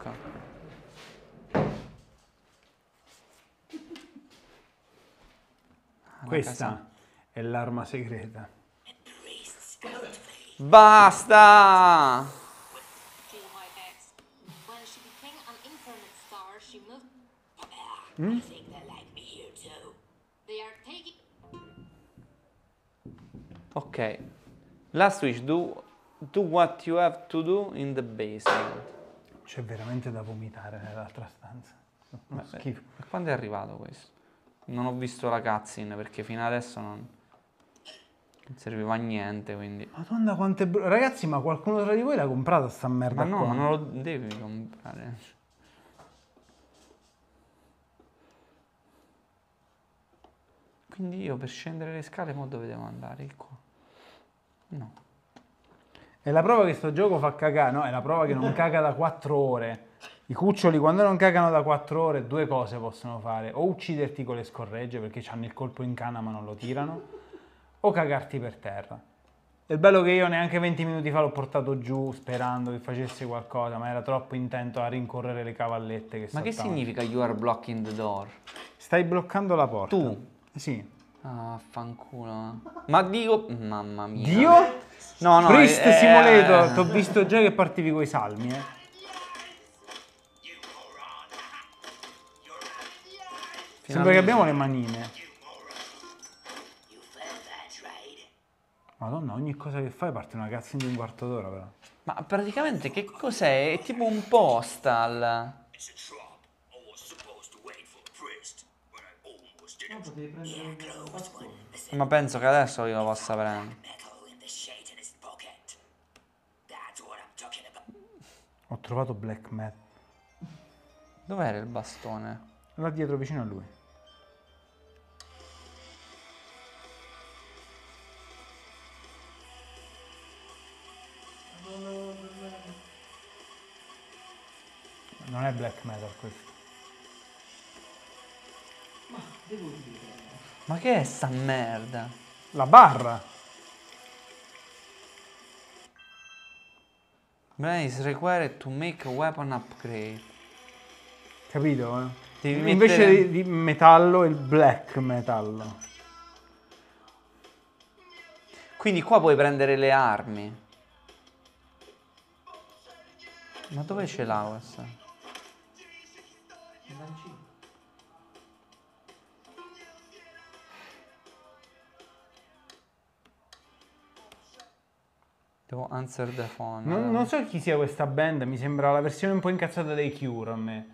Questa è l'arma segreta. Basta! Jill White X. When she became an internet star, she moved. I think they like me here too. They are taking. Ok. Last wish, do what you have to do in the basement. C'è veramente da vomitare nell'altra stanza. Uno schifo. E quando è arrivato questo? Non ho visto la cutscene perché fino adesso non serviva a niente, quindi... Madonna quanto è ragazzi, ma qualcuno tra di voi l'ha comprata sta merda Ma no, qua? ma non lo devi comprare. Quindi io per scendere le scale mo dove devo andare? Qua? No. È la prova che sto gioco fa cagare, no? È la prova che non caga da 4 ore. I cuccioli quando non cagano da 4 ore due cose possono fare: o ucciderti con le scorregge perché hanno il colpo in canna ma non lo tirano, o cagarti per terra. È bello che io neanche 20 minuti fa l'ho portato giù sperando che facesse qualcosa, ma era troppo intento a rincorrere le cavallette che Ma che saltavano. significa you are blocking the door? Stai bloccando la porta. Tu? Sì. Ah, fanculo. Ma dico... Mamma mia. Dio? No, no. Priest Simulator, t'ho visto già che partivi coi salmi, Sembra che abbiamo le manine. Madonna, ogni cosa che fai parte una cazzina di un quarto d'ora, però. Ma praticamente che cos'è? È tipo un postal. It's a trap. I was supposed to wait for the priest, but I almost didn't. Potevi prendere il bastone. Ma penso che adesso io lo possa prendere. Metal in the Satanist pocket. That's what I'm talking about. Ho trovato Black Mat. Dov'era il bastone? Là dietro vicino a lui. Non è black metal questo. Ma che è sta merda? La barra. Brain is required to make a weapon upgrade. Capito? Devi Invece mettere- di metallo, il black metallo. Quindi qua puoi prendere le armi. Ma dove ce l'ha questa? Devo answer the phone. Non so chi sia questa band, mi sembra la versione un po' incazzata dei Cure a me.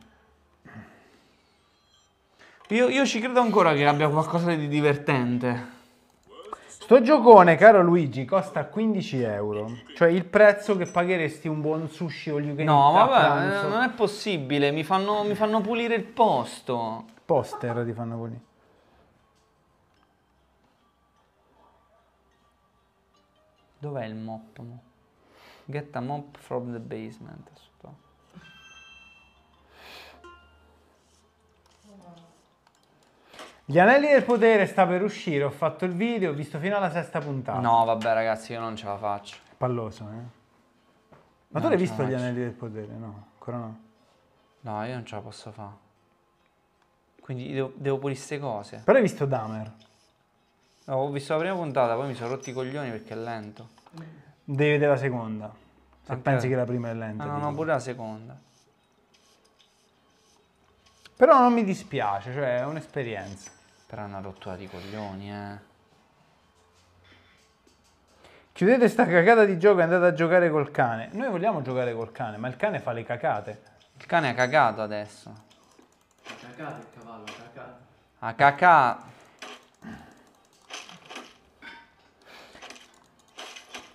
Io ci credo ancora che abbia qualcosa di divertente. Sto giocone, caro Luigi, costa 15 euro. Cioè il prezzo che pagheresti un buon sushi o you can No, eat a vabbè, pranzo. non è possibile. Mi fanno pulire il posto. Poster ti fanno pulire. Dov'è il mop? Mo? Get a mop from the basement. Sto. Gli Anelli del Potere sta per uscire, ho fatto il video, ho visto fino alla 6ª puntata. No, vabbè, ragazzi, io non ce la faccio. Palloso, Ma No, tu l'hai ce visto la gli faccio. Anelli del Potere? No, ancora no. No, io non ce la posso fare. Quindi devo pulire queste cose. Però hai visto Dahmer? Ho visto la prima puntata, poi mi sono rotti i coglioni perché è lento. Devi vedere la seconda. Se Anche- pensi che la prima è lenta. Ah, no, dico. no, pure la seconda. Però non mi dispiace, cioè è un'esperienza. Però è una rottura di coglioni, Chiudete sta cagata di gioco e andate a giocare col cane. Noi vogliamo giocare col cane, ma il cane fa le cacate. Il cane ha cagato adesso. Cacate il cavallo, cacate. Ha cacà.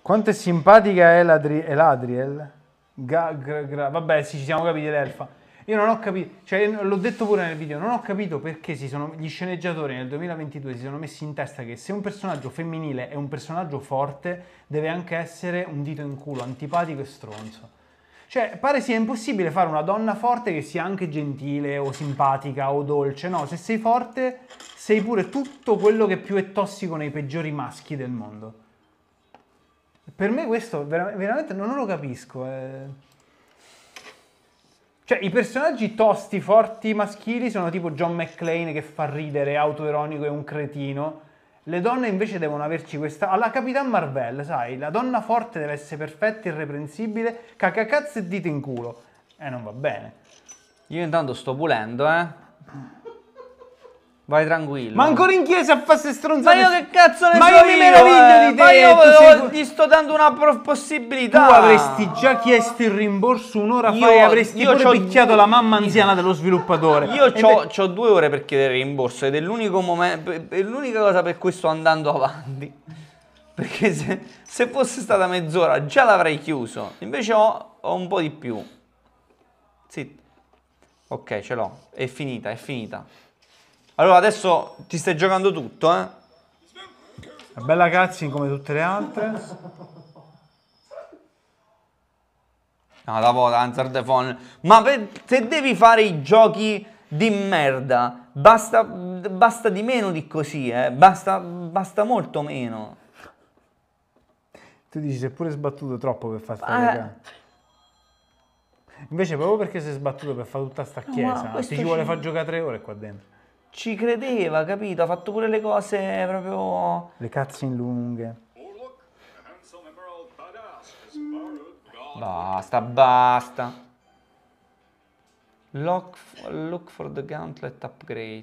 Quanto è simpatica Eladriel? Vabbè, sì, ci siamo capiti l'elfa. Io non ho capito, cioè l'ho detto pure nel video, non ho capito perché gli sceneggiatori nel 2022 si sono messi in testa che se un personaggio femminile è un personaggio forte, deve anche essere un dito in culo, antipatico e stronzo. Cioè, pare sia impossibile fare una donna forte che sia anche gentile o simpatica o dolce. No, se sei forte, sei pure tutto quello che più è tossico nei peggiori maschi del mondo. Per me questo veramente non lo capisco. Cioè, i personaggi tosti, forti, maschili sono tipo John McClane che fa ridere, autoironico e un cretino. Le donne invece devono averci questa... Alla Capitan Marvel, sai? La donna forte deve essere perfetta, irreprensibile, cacacazzo e dito in culo. Non va bene. Io intanto sto pulendo, Vai tranquillo. Ma ancora in chiesa a farsi stronzate. Ma io che cazzo ne ma so io mi meraviglio di te. Ma io gli sto dando una possibilità. Tu avresti già chiesto il rimborso un'ora fa e avresti pure picchiato la mamma anziana dello sviluppatore. Io c'ho 2 ore per chiedere il rimborso ed è l'unico momento, è l'unica cosa per cui sto andando avanti. Perché se fosse stata mezz'ora già l'avrei chiuso. Invece ho un po' di più. Zitto. Ok, ce l'ho. È finita, è finita. Allora adesso ti stai giocando tutto, Una bella cutscene come tutte le altre. No, da voto, Answer the Phone. Ma se devi fare i giochi di merda, basta di meno di così, basta molto meno. Tu dici si è pure sbattuto troppo per fare sta cagata. Invece proprio perché si è sbattuto per fare tutta sta chiesa, ci vuole far giocare 3 ore qua dentro. Ci credeva, capito? Ha fatto pure le cose proprio... Le cutscene lunghe. Basta. Look for the gauntlet upgrade.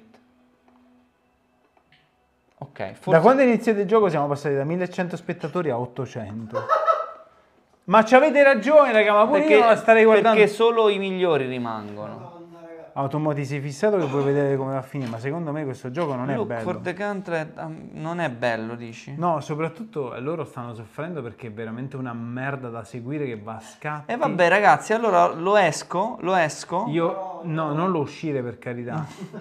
Ok, forse... Da quando è iniziato il gioco siamo passati da 1100 spettatori a 800. Ma ci avete ragione, raga, ma pure io la starei guardando. Perché solo i migliori rimangono. Automo ti sei fissato che vuoi vedere come va a finire, ma secondo me questo gioco non è bello. Look for the gauntlet non è bello, dici? No, soprattutto loro stanno soffrendo perché è veramente una merda da seguire che va a scatti. E vabbè ragazzi, allora lo esco. Io no, non lo uscire per carità.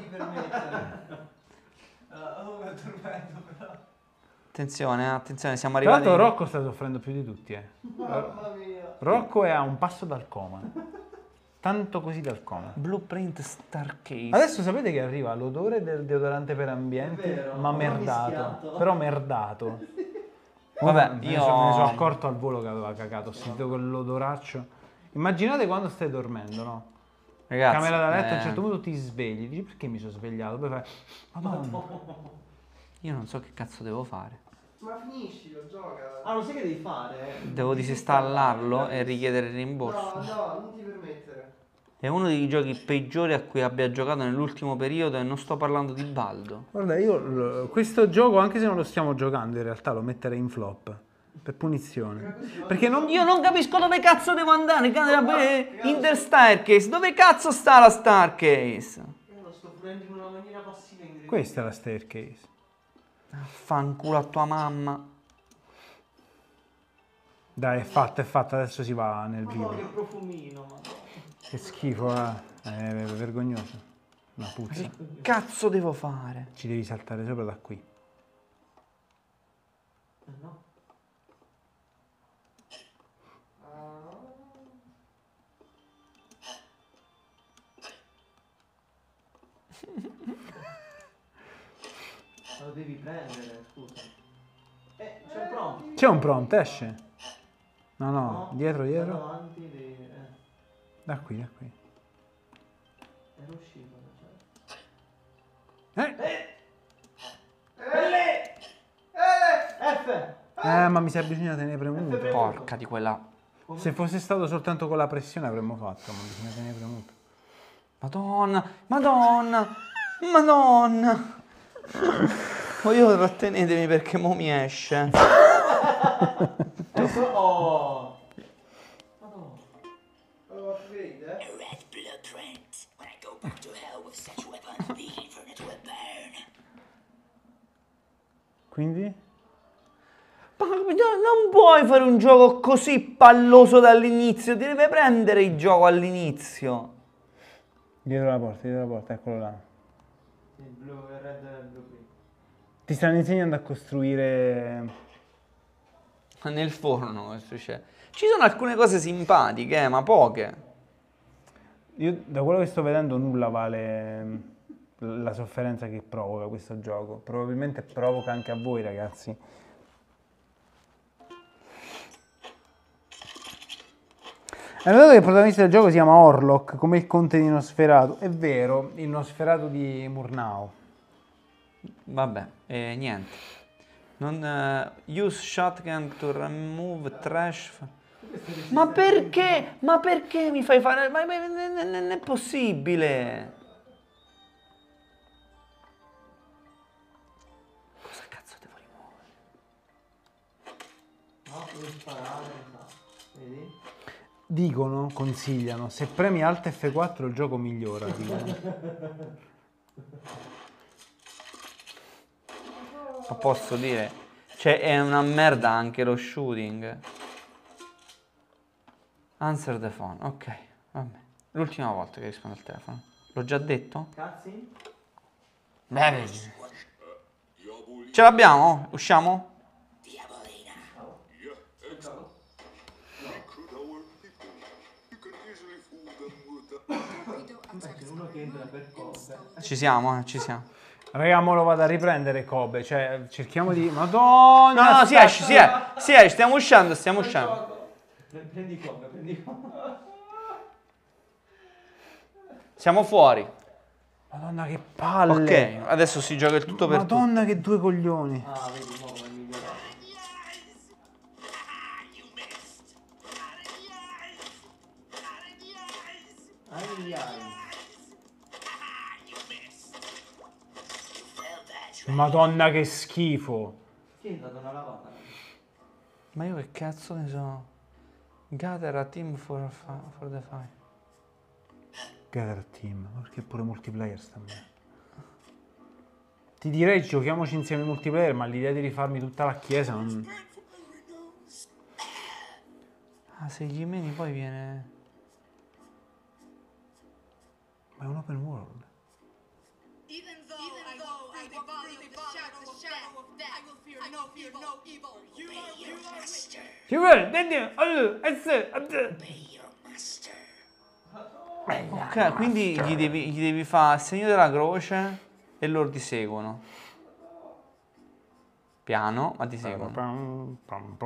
Attenzione, siamo Tra arrivati... l'altro Rocco sta soffrendo più di tutti. Mamma mia. Rocco è a un passo dal coma. Tanto così dal coma. Blueprint Starcase. Adesso sapete che arriva l'odore del deodorante per ambienti, ma merdato. mischiato. Però merdato. Vabbè, me io... ne sono accorto al volo che aveva cagato. Ho sentito quell'odoraccio. Immaginate quando stai dormendo, no? Ragazzi, Camera da letto, a un certo punto ti svegli. Dici perché mi sono svegliato? Poi fai, Madonna. Io non so che cazzo devo fare. Ma finiscilo, gioca. Ah, lo sai che devi fare? Devo disinstallarlo e richiedere il rimborso. No, non ti permettere. È uno dei giochi peggiori a cui abbia giocato nell'ultimo periodo e non sto parlando di Baldo. Guarda, io questo gioco, anche se non lo stiamo giocando, in realtà lo metterei in flop. Per punizione. Perché non... Io non capisco dove cazzo devo andare, in the staircase. Dove cazzo sta la staircase? Io lo sto prendendo in una maniera passiva e aggressiva. Questa è la staircase. Fanculo a tua mamma. Dai, è fatta, adesso si va nel vivo. Che profumino, madonna. Che schifo, è vergognoso. Una puzza. Che cazzo devo fare? Ci devi saltare sopra da qui. No. Lo devi prendere, scusa. C'è un prompt. C'è un prompt, esce. No, dietro. Davanti devi... Da qui. Era uscito, F! Ma mi serve bisogna tenere premuto. Porca di quella... Se fosse stato soltanto con la pressione avremmo fatto, ma bisogna tenere premuto. Madonna! Io trattenetemi perché mo mi esce. Oh! Madonna. Lo upgrade, A red blueprint. When I go back to hell with such weapon, the infinite will burn. Quindi? Non puoi fare un gioco così palloso dall'inizio, ti deve prendere il gioco all'inizio. Dietro la porta, eccolo là. Il blu, il red e il blu qui. Ti stanno insegnando a costruire... Nel forno questo c'è. Ci sono alcune cose simpatiche, ma poche. Io da quello che sto vedendo nulla vale la sofferenza che provoca questo gioco. Probabilmente provoca anche a voi, ragazzi. Hai notato che il protagonista del gioco si chiama Orlok, come il conte di Nosferatu? È vero, il Nosferatu di Murnau. Vabbè, niente. Non, use shotgun to remove trash. Ma perché? Ma perché mi fai fare? Ma non è possibile. Cosa cazzo devo rimuovere? No, devi sparare, mi sa. Vedi? Dicono, consigliano, se premi Alt F4 il gioco migliora. Dicono. Ma posso dire, cioè è una merda anche lo shooting. Answer the phone, ok, vabbè. L'ultima volta che rispondo al telefono. L'ho già detto? Cazzi? Beh, ce l'abbiamo? Usciamo? Uno che entra per cose. Ci siamo, ci siamo. Raga, mo lo vado a riprendere Kobe, cioè cerchiamo di... Madonna! No, no, si esce, stiamo uscendo. Prendi Kobe, prendi Kobe. Siamo fuori. Madonna che palle! Ok, adesso si gioca il tutto per tutto. Madonna che due coglioni! Ah, vedi, mo come è migliorato. Ai, ai. Madonna che schifo! Chi è entrato una lavata? Ma io che cazzo ne so? Gather a team for the fight. Gather team, perché pure multiplayer sta bene. Ti direi giochiamoci insieme multiplayer, ma l'idea di rifarmi tutta la chiesa non... Ah, se gli meni poi viene... Ma è un open world. Even though I walk through the shadow of death, I will fear no evil. You are master. Ok, quindi gli devi fare il segno della croce e loro ti seguono. Piano, ma ti seguono.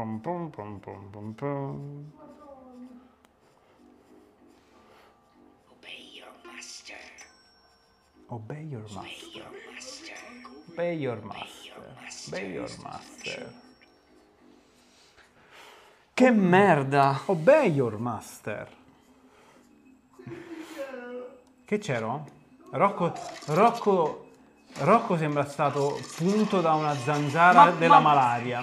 Obey your master. Obey your master. Obey your master. Che merda! Obey your master. Che c'ero? Rocco sembra stato punto da una zanzara della malaria.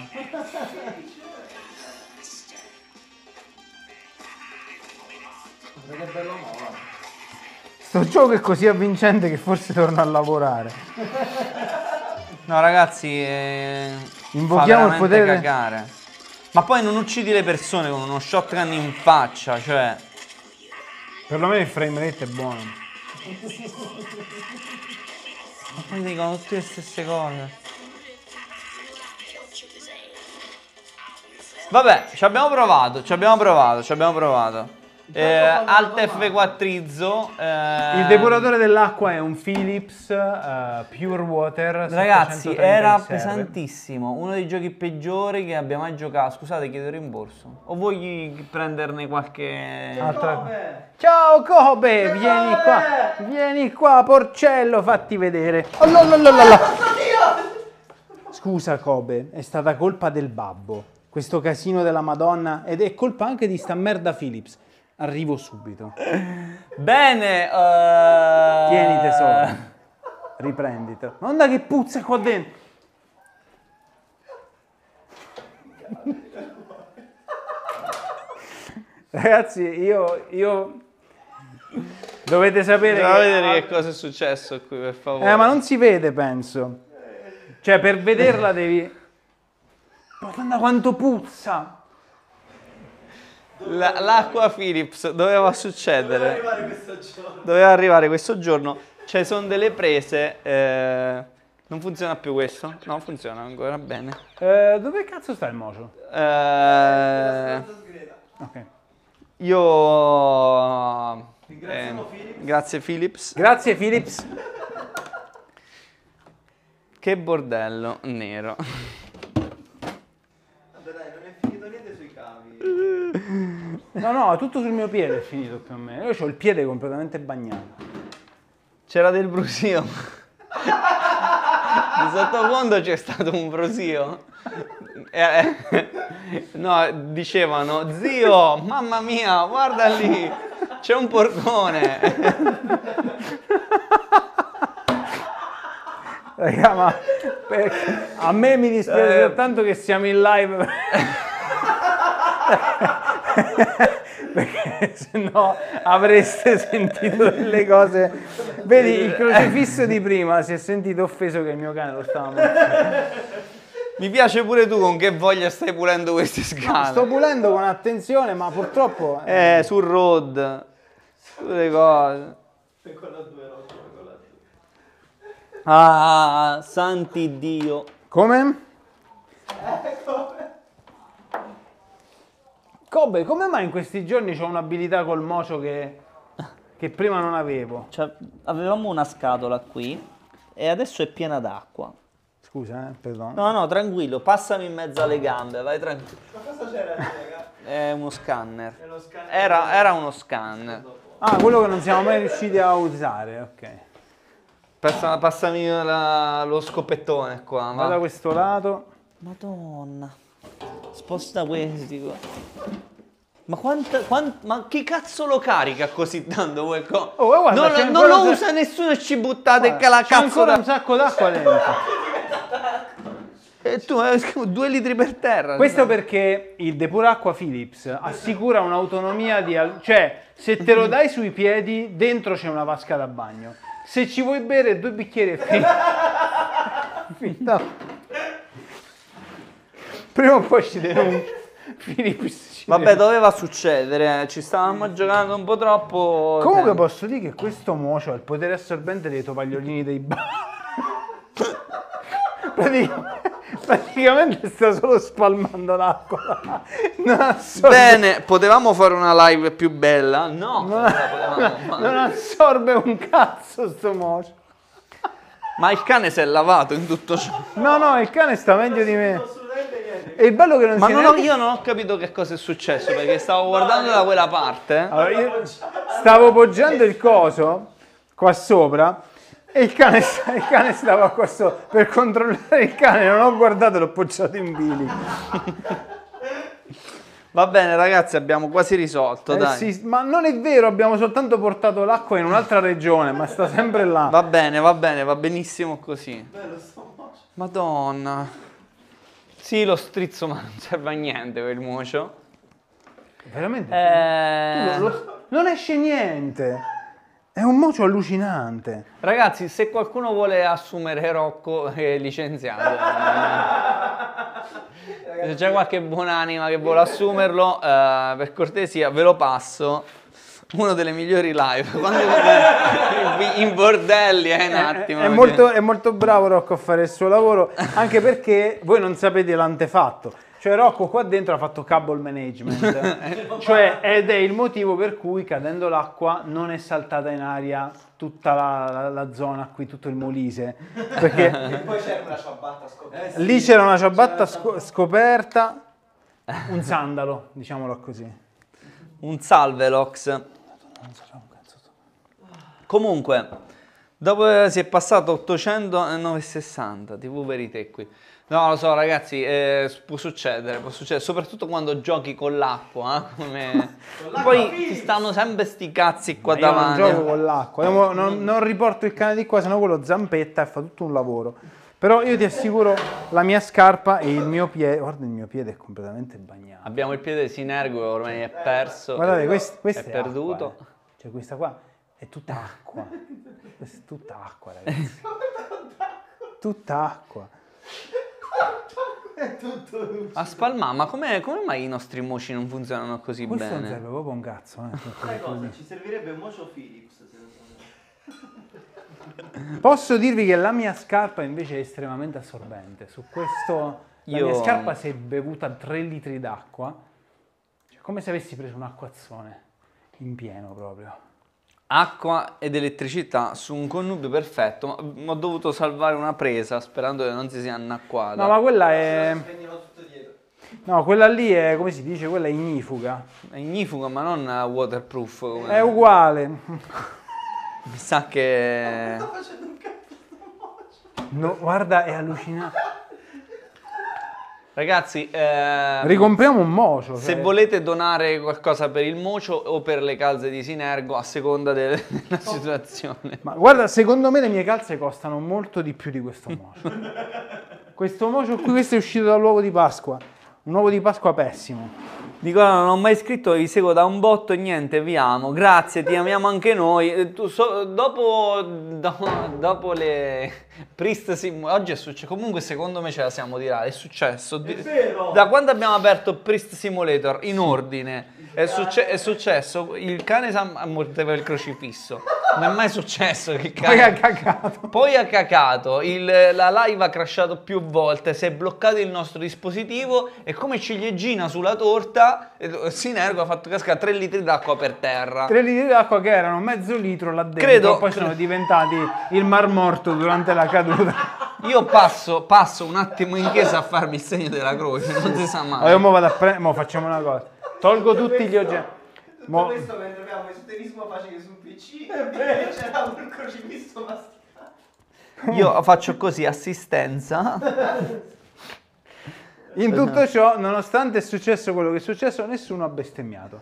Che bello mola. Sto gioco è così avvincente che forse torno a lavorare. No ragazzi, Invochiamo fa il potere. cagare. Ma poi non uccidi le persone con uno shotgun in faccia, cioè... Perlomeno il frame rate è buono. Ma poi dicono tutte le stesse cose. Vabbè, ci abbiamo provato. Alt F4izzo. Il depuratore dell'acqua è un Philips Pure Water. Ragazzi, 730 era XR. pesantissimo. Uno dei giochi peggiori che abbia mai giocato. Scusate, chiedo rimborso. O vuoi prenderne qualche... Altra... Ciao Kobe, vieni qua, porcello, fatti vedere. Oh, no, no, no, no, no. Scusa Kobe, è stata colpa del babbo. Questo casino della Madonna ed è colpa anche di sta merda Philips. Arrivo subito. Bene, Tieni tesoro. Riprendito. Madonna che puzza qua dentro. Ragazzi, io dovete sapere andiamo a vedere che cosa è successo qui, per favore. ma non si vede, penso. Cioè, per vederla devi... Madonna quanto puzza! L'acqua Philips doveva succedere. arrivare questo giorno. Doveva arrivare questo giorno. Ci sono delle prese. Non funziona più questo? No, funziona ancora bene. Dove cazzo sta il mocio? Ok. Io. Ringraziamo Philips. Grazie Philips. Grazie Philips. Che bordello nero. Vabbè dai, non è finito niente sui cavi. No, tutto sul mio piede è finito più o meno. Io ho il piede completamente bagnato. C'era del brusio. Di sottofondo c'è stato un brusio. No, dicevano, zio, mamma mia, guarda lì, c'è un porcone. Raga, ma a me mi dispiace tanto che siamo in live. Perché sennò avreste sentito delle cose. Vedi, il crocifisso di prima si è sentito offeso che il mio cane lo stava mostrando. Mi piace pure tu con che voglia stai pulendo queste scale. Sto pulendo con attenzione, ma purtroppo Sul road, sulle cose. Ah, santi Dio. Come? Kobe, come mai in questi giorni ho un'abilità col mocio che prima non avevo? Cioè, avevamo una scatola qui e adesso è piena d'acqua. Scusa, perdono. No, tranquillo, passami in mezzo alle gambe, vai tranquillo. Ma cosa c'era lì, raga? È uno scanner. È lo scanner. Era uno scan. Ah, quello che non siamo mai riusciti a usare, ok. Passami lo scopettone qua. Vado da Va. questo lato. Madonna. Sposta questi qua. Ma Ma chi cazzo lo carica così tanto quel Oh, guarda, c'è non ancora lo un usa nessuno e ci buttate Guarda, che la c'è cazzo ancora da... un sacco d'acqua dentro. E tu 2 litri per terra. Questo perché il Depuracqua Philips assicura un'autonomia di... Cioè, se te lo dai sui piedi, dentro c'è una vasca da bagno. Se ci vuoi bere 2 bicchieri è finito. Prima o poi ci deve un Philips. Vabbè, doveva succedere, ci stavamo giocando un po' troppo. Comunque tempo. posso dire che questo mocio ha il potere assorbente dei tovagliolini dei bar. Praticamente sta solo spalmando l'acqua. Non assorbe, Bene, potevamo fare una live più bella? No, non assorbe un cazzo sto mocio. ma il cane si è lavato in tutto ciò. No, il cane sta meglio di me. E il bello che non Ma si è non ho- neanche- io non ho capito che cosa è successo perché stavo guardando da quella parte. Allora, io stavo poggiando il coso qua sopra e il cane stava qua sopra. Per controllare il cane non ho guardato, l'ho poggiato in bilico. Va bene, ragazzi, abbiamo quasi risolto. Dai. Sì, ma non è vero, abbiamo soltanto portato l'acqua in un'altra regione, ma sta sempre là. Va bene, va benissimo così. Madonna. Sì, lo strizzo, ma non serve a niente quel mocio. Veramente? Non esce niente. È un mocio allucinante. Ragazzi, se qualcuno vuole assumere Rocco, è licenziato. Se c'è qualche buonanima che vuole assumerlo, per cortesia ve lo passo. Uno delle migliori live. Quando in bordelli, un attimo. È molto bravo Rocco a fare il suo lavoro, anche perché voi non sapete l'antefatto. Cioè Rocco qua dentro ha fatto cable management, cioè, ed è il motivo per cui cadendo l'acqua non è saltata in aria tutta la zona qui, tutto il Molise, perché E poi c'era una ciabatta scoperta. lì c'era una ciabatta scoperta, un sandalo, diciamolo così. Un Salvelox. Comunque, dopo si è passato 800 e 960, TV Verité qui. No, lo so ragazzi, può succedere, soprattutto quando giochi con l'acqua, Poi ci stanno sempre sti cazzi qua Ma io non davanti. gioco con l'acqua, io non riporto il cane di qua, sennò quello zampetta e fa tutto un lavoro. Però io ti assicuro, la mia scarpa e il mio piede, guarda il mio piede è completamente bagnato. Abbiamo il piede sinergo, ormai è perso. Guardate, questa è è perduto. acqua, Cioè questa qua è tutta acqua. Questa è tutta acqua, ragazzi. Tutta acqua. È tutto lucido. A spalmare, ma come mai i nostri moci non funzionano così Questo non bene? serve proprio un cazzo. Sai cosa? Ci servirebbe un mocio Philips. Posso dirvi che la mia scarpa invece è estremamente assorbente. Su questo, la mia scarpa si è bevuta 3 litri d'acqua, cioè, come se avessi preso un acquazzone in pieno proprio. Acqua ed elettricità su un connubio perfetto, ma ho dovuto salvare una presa sperando che non si sia annacquata. No, ma quella è... Spegneva tutto dietro. No, quella lì è, come si dice, quella è ignifuga. È ignifuga, ma non waterproof. Come... È uguale. Mi sa che... Sto facendo un cazzo. No, guarda, è allucinante. Ragazzi, Ricompriamo un mocio. se cioè. volete donare qualcosa per il mocio o per le calze di Sinergo, a seconda della situazione. Ma guarda, secondo me le mie calze costano molto di più di questo mocio. Questo mocio qui, questo è uscito dall'uovo di Pasqua. Un uovo di Pasqua pessimo. Nicola, non ho mai scritto, vi seguo da un botto, niente, vi amo, grazie, ti amiamo anche noi. Dopo le Priest oggi è successo, comunque secondo me ce la siamo tirati, è successo. È vero! Da quando abbiamo aperto Priest Simulator in ordine, è successo, il cane mordeva il crocifisso, non è mai successo che il cane... Poi ha cagato. Poi ha cacato, la live ha crashato più volte, si è bloccato il nostro dispositivo e come ciliegina sulla torta, Sinergo ha fatto cascare 3 litri d'acqua per terra. 3 litri d'acqua che erano mezzo litro là dentro, Credo- poi sono diventati il Mar Morto durante la caduta. Io passo un attimo in chiesa a farmi il segno della croce, non si sa mai. Allora, mo vado a prendere, mo facciamo una cosa. Tolgo tutti gli oggetti. Tutto Mo- questo mentre abbiamo esoterismo facile su un PC e c'era un crocifisso masticato. Io faccio così, assistenza. In tutto ciò, nonostante è successo quello che è successo, nessuno ha bestemmiato.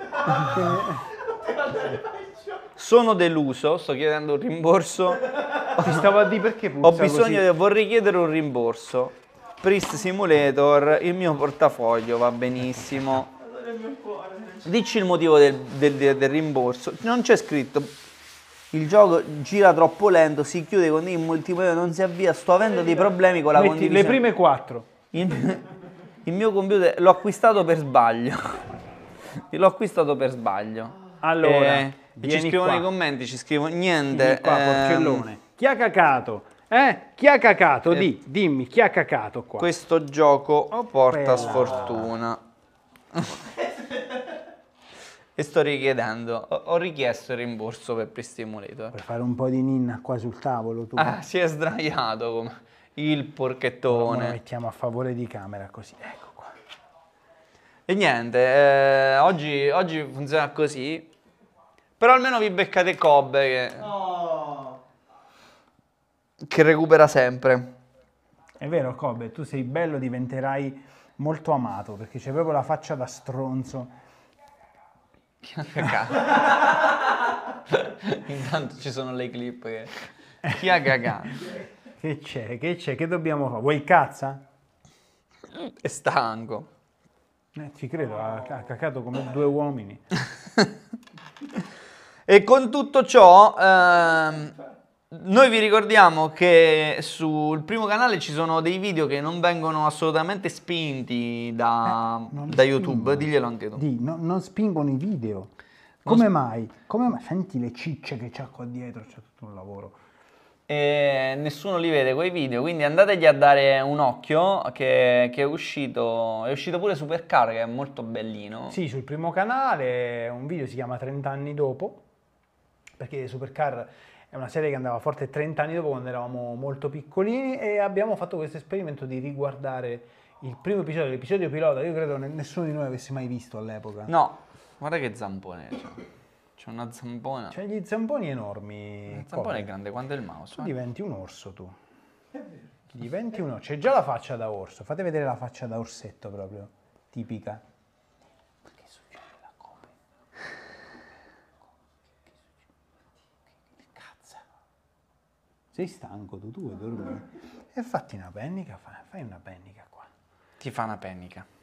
Sono deluso, sto chiedendo un rimborso. Ti stavo a dire perché puzza Ho bisogno così. vorrei chiedere un rimborso. Priest Simulator, il mio portafoglio va benissimo. Dici il motivo del rimborso. Non c'è scritto. Il gioco gira troppo lento, si chiude con il multiplayer, non si avvia. Sto avendo dei problemi con la Metti condivisione. le prime 4. Il mio computer l'ho acquistato per sbaglio. L'ho acquistato per sbaglio. Allora, ci vieni scrivono qua. nei commenti, ci scrivono niente. Vieni qua, porcellone. Chi ha cacato? Chi ha cacato? Dimmi, chi ha cacato qua? Questo gioco porta Quella. sfortuna. E sto richiedendo, ho richiesto il rimborso per Pre-Stimulator. Per fare un po' di ninna qua sul tavolo, tu. Ah, si è sdraiato come il Ora porchettone. mettiamo a favore di camera così, ecco qua. E niente, oggi funziona così. Però almeno vi beccate Cobbe che recupera sempre. È vero, Kobe, tu sei bello, diventerai molto amato, perché c'è proprio la faccia da stronzo. Chi ha cagato? Intanto ci sono le clip che... Chi ha cagato? Che c'è? Che dobbiamo fare? Vuoi cazza? È stanco. Ci credo, ha cacato come 2 uomini. E con tutto ciò, noi vi ricordiamo che sul primo canale ci sono dei video che non vengono assolutamente spinti da YouTube. Diglielo anche tu. Non spingono i video. Come mai? Come mai? Senti le cicce che c'ha qua dietro, c'è tutto un lavoro. E nessuno li vede quei video, quindi andategli a dare un occhio che è uscito pure Supercar, che è molto bellino. Sì, sul primo canale un video si chiama 30 anni dopo, perché Supercar è una serie che andava forte 30 anni dopo, quando eravamo molto piccolini, e abbiamo fatto questo esperimento di riguardare il primo episodio, l'episodio pilota. Io credo che nessuno di noi avesse mai visto all'epoca. No, guarda che zampone c'è. C'è una zampona. C'è gli zamponi enormi. Il zampone Kobe. è grande quanto il mouse. Tu diventi un orso, tu. Diventi un orso. C'è già la faccia da orso. Fate vedere la faccia da orsetto proprio, tipica. Che succede la Kobe? Che cazzo? Sei stanco tu vuoi dormire? E fatti una pennica, fai una pennica qua. Ti fa una pennica.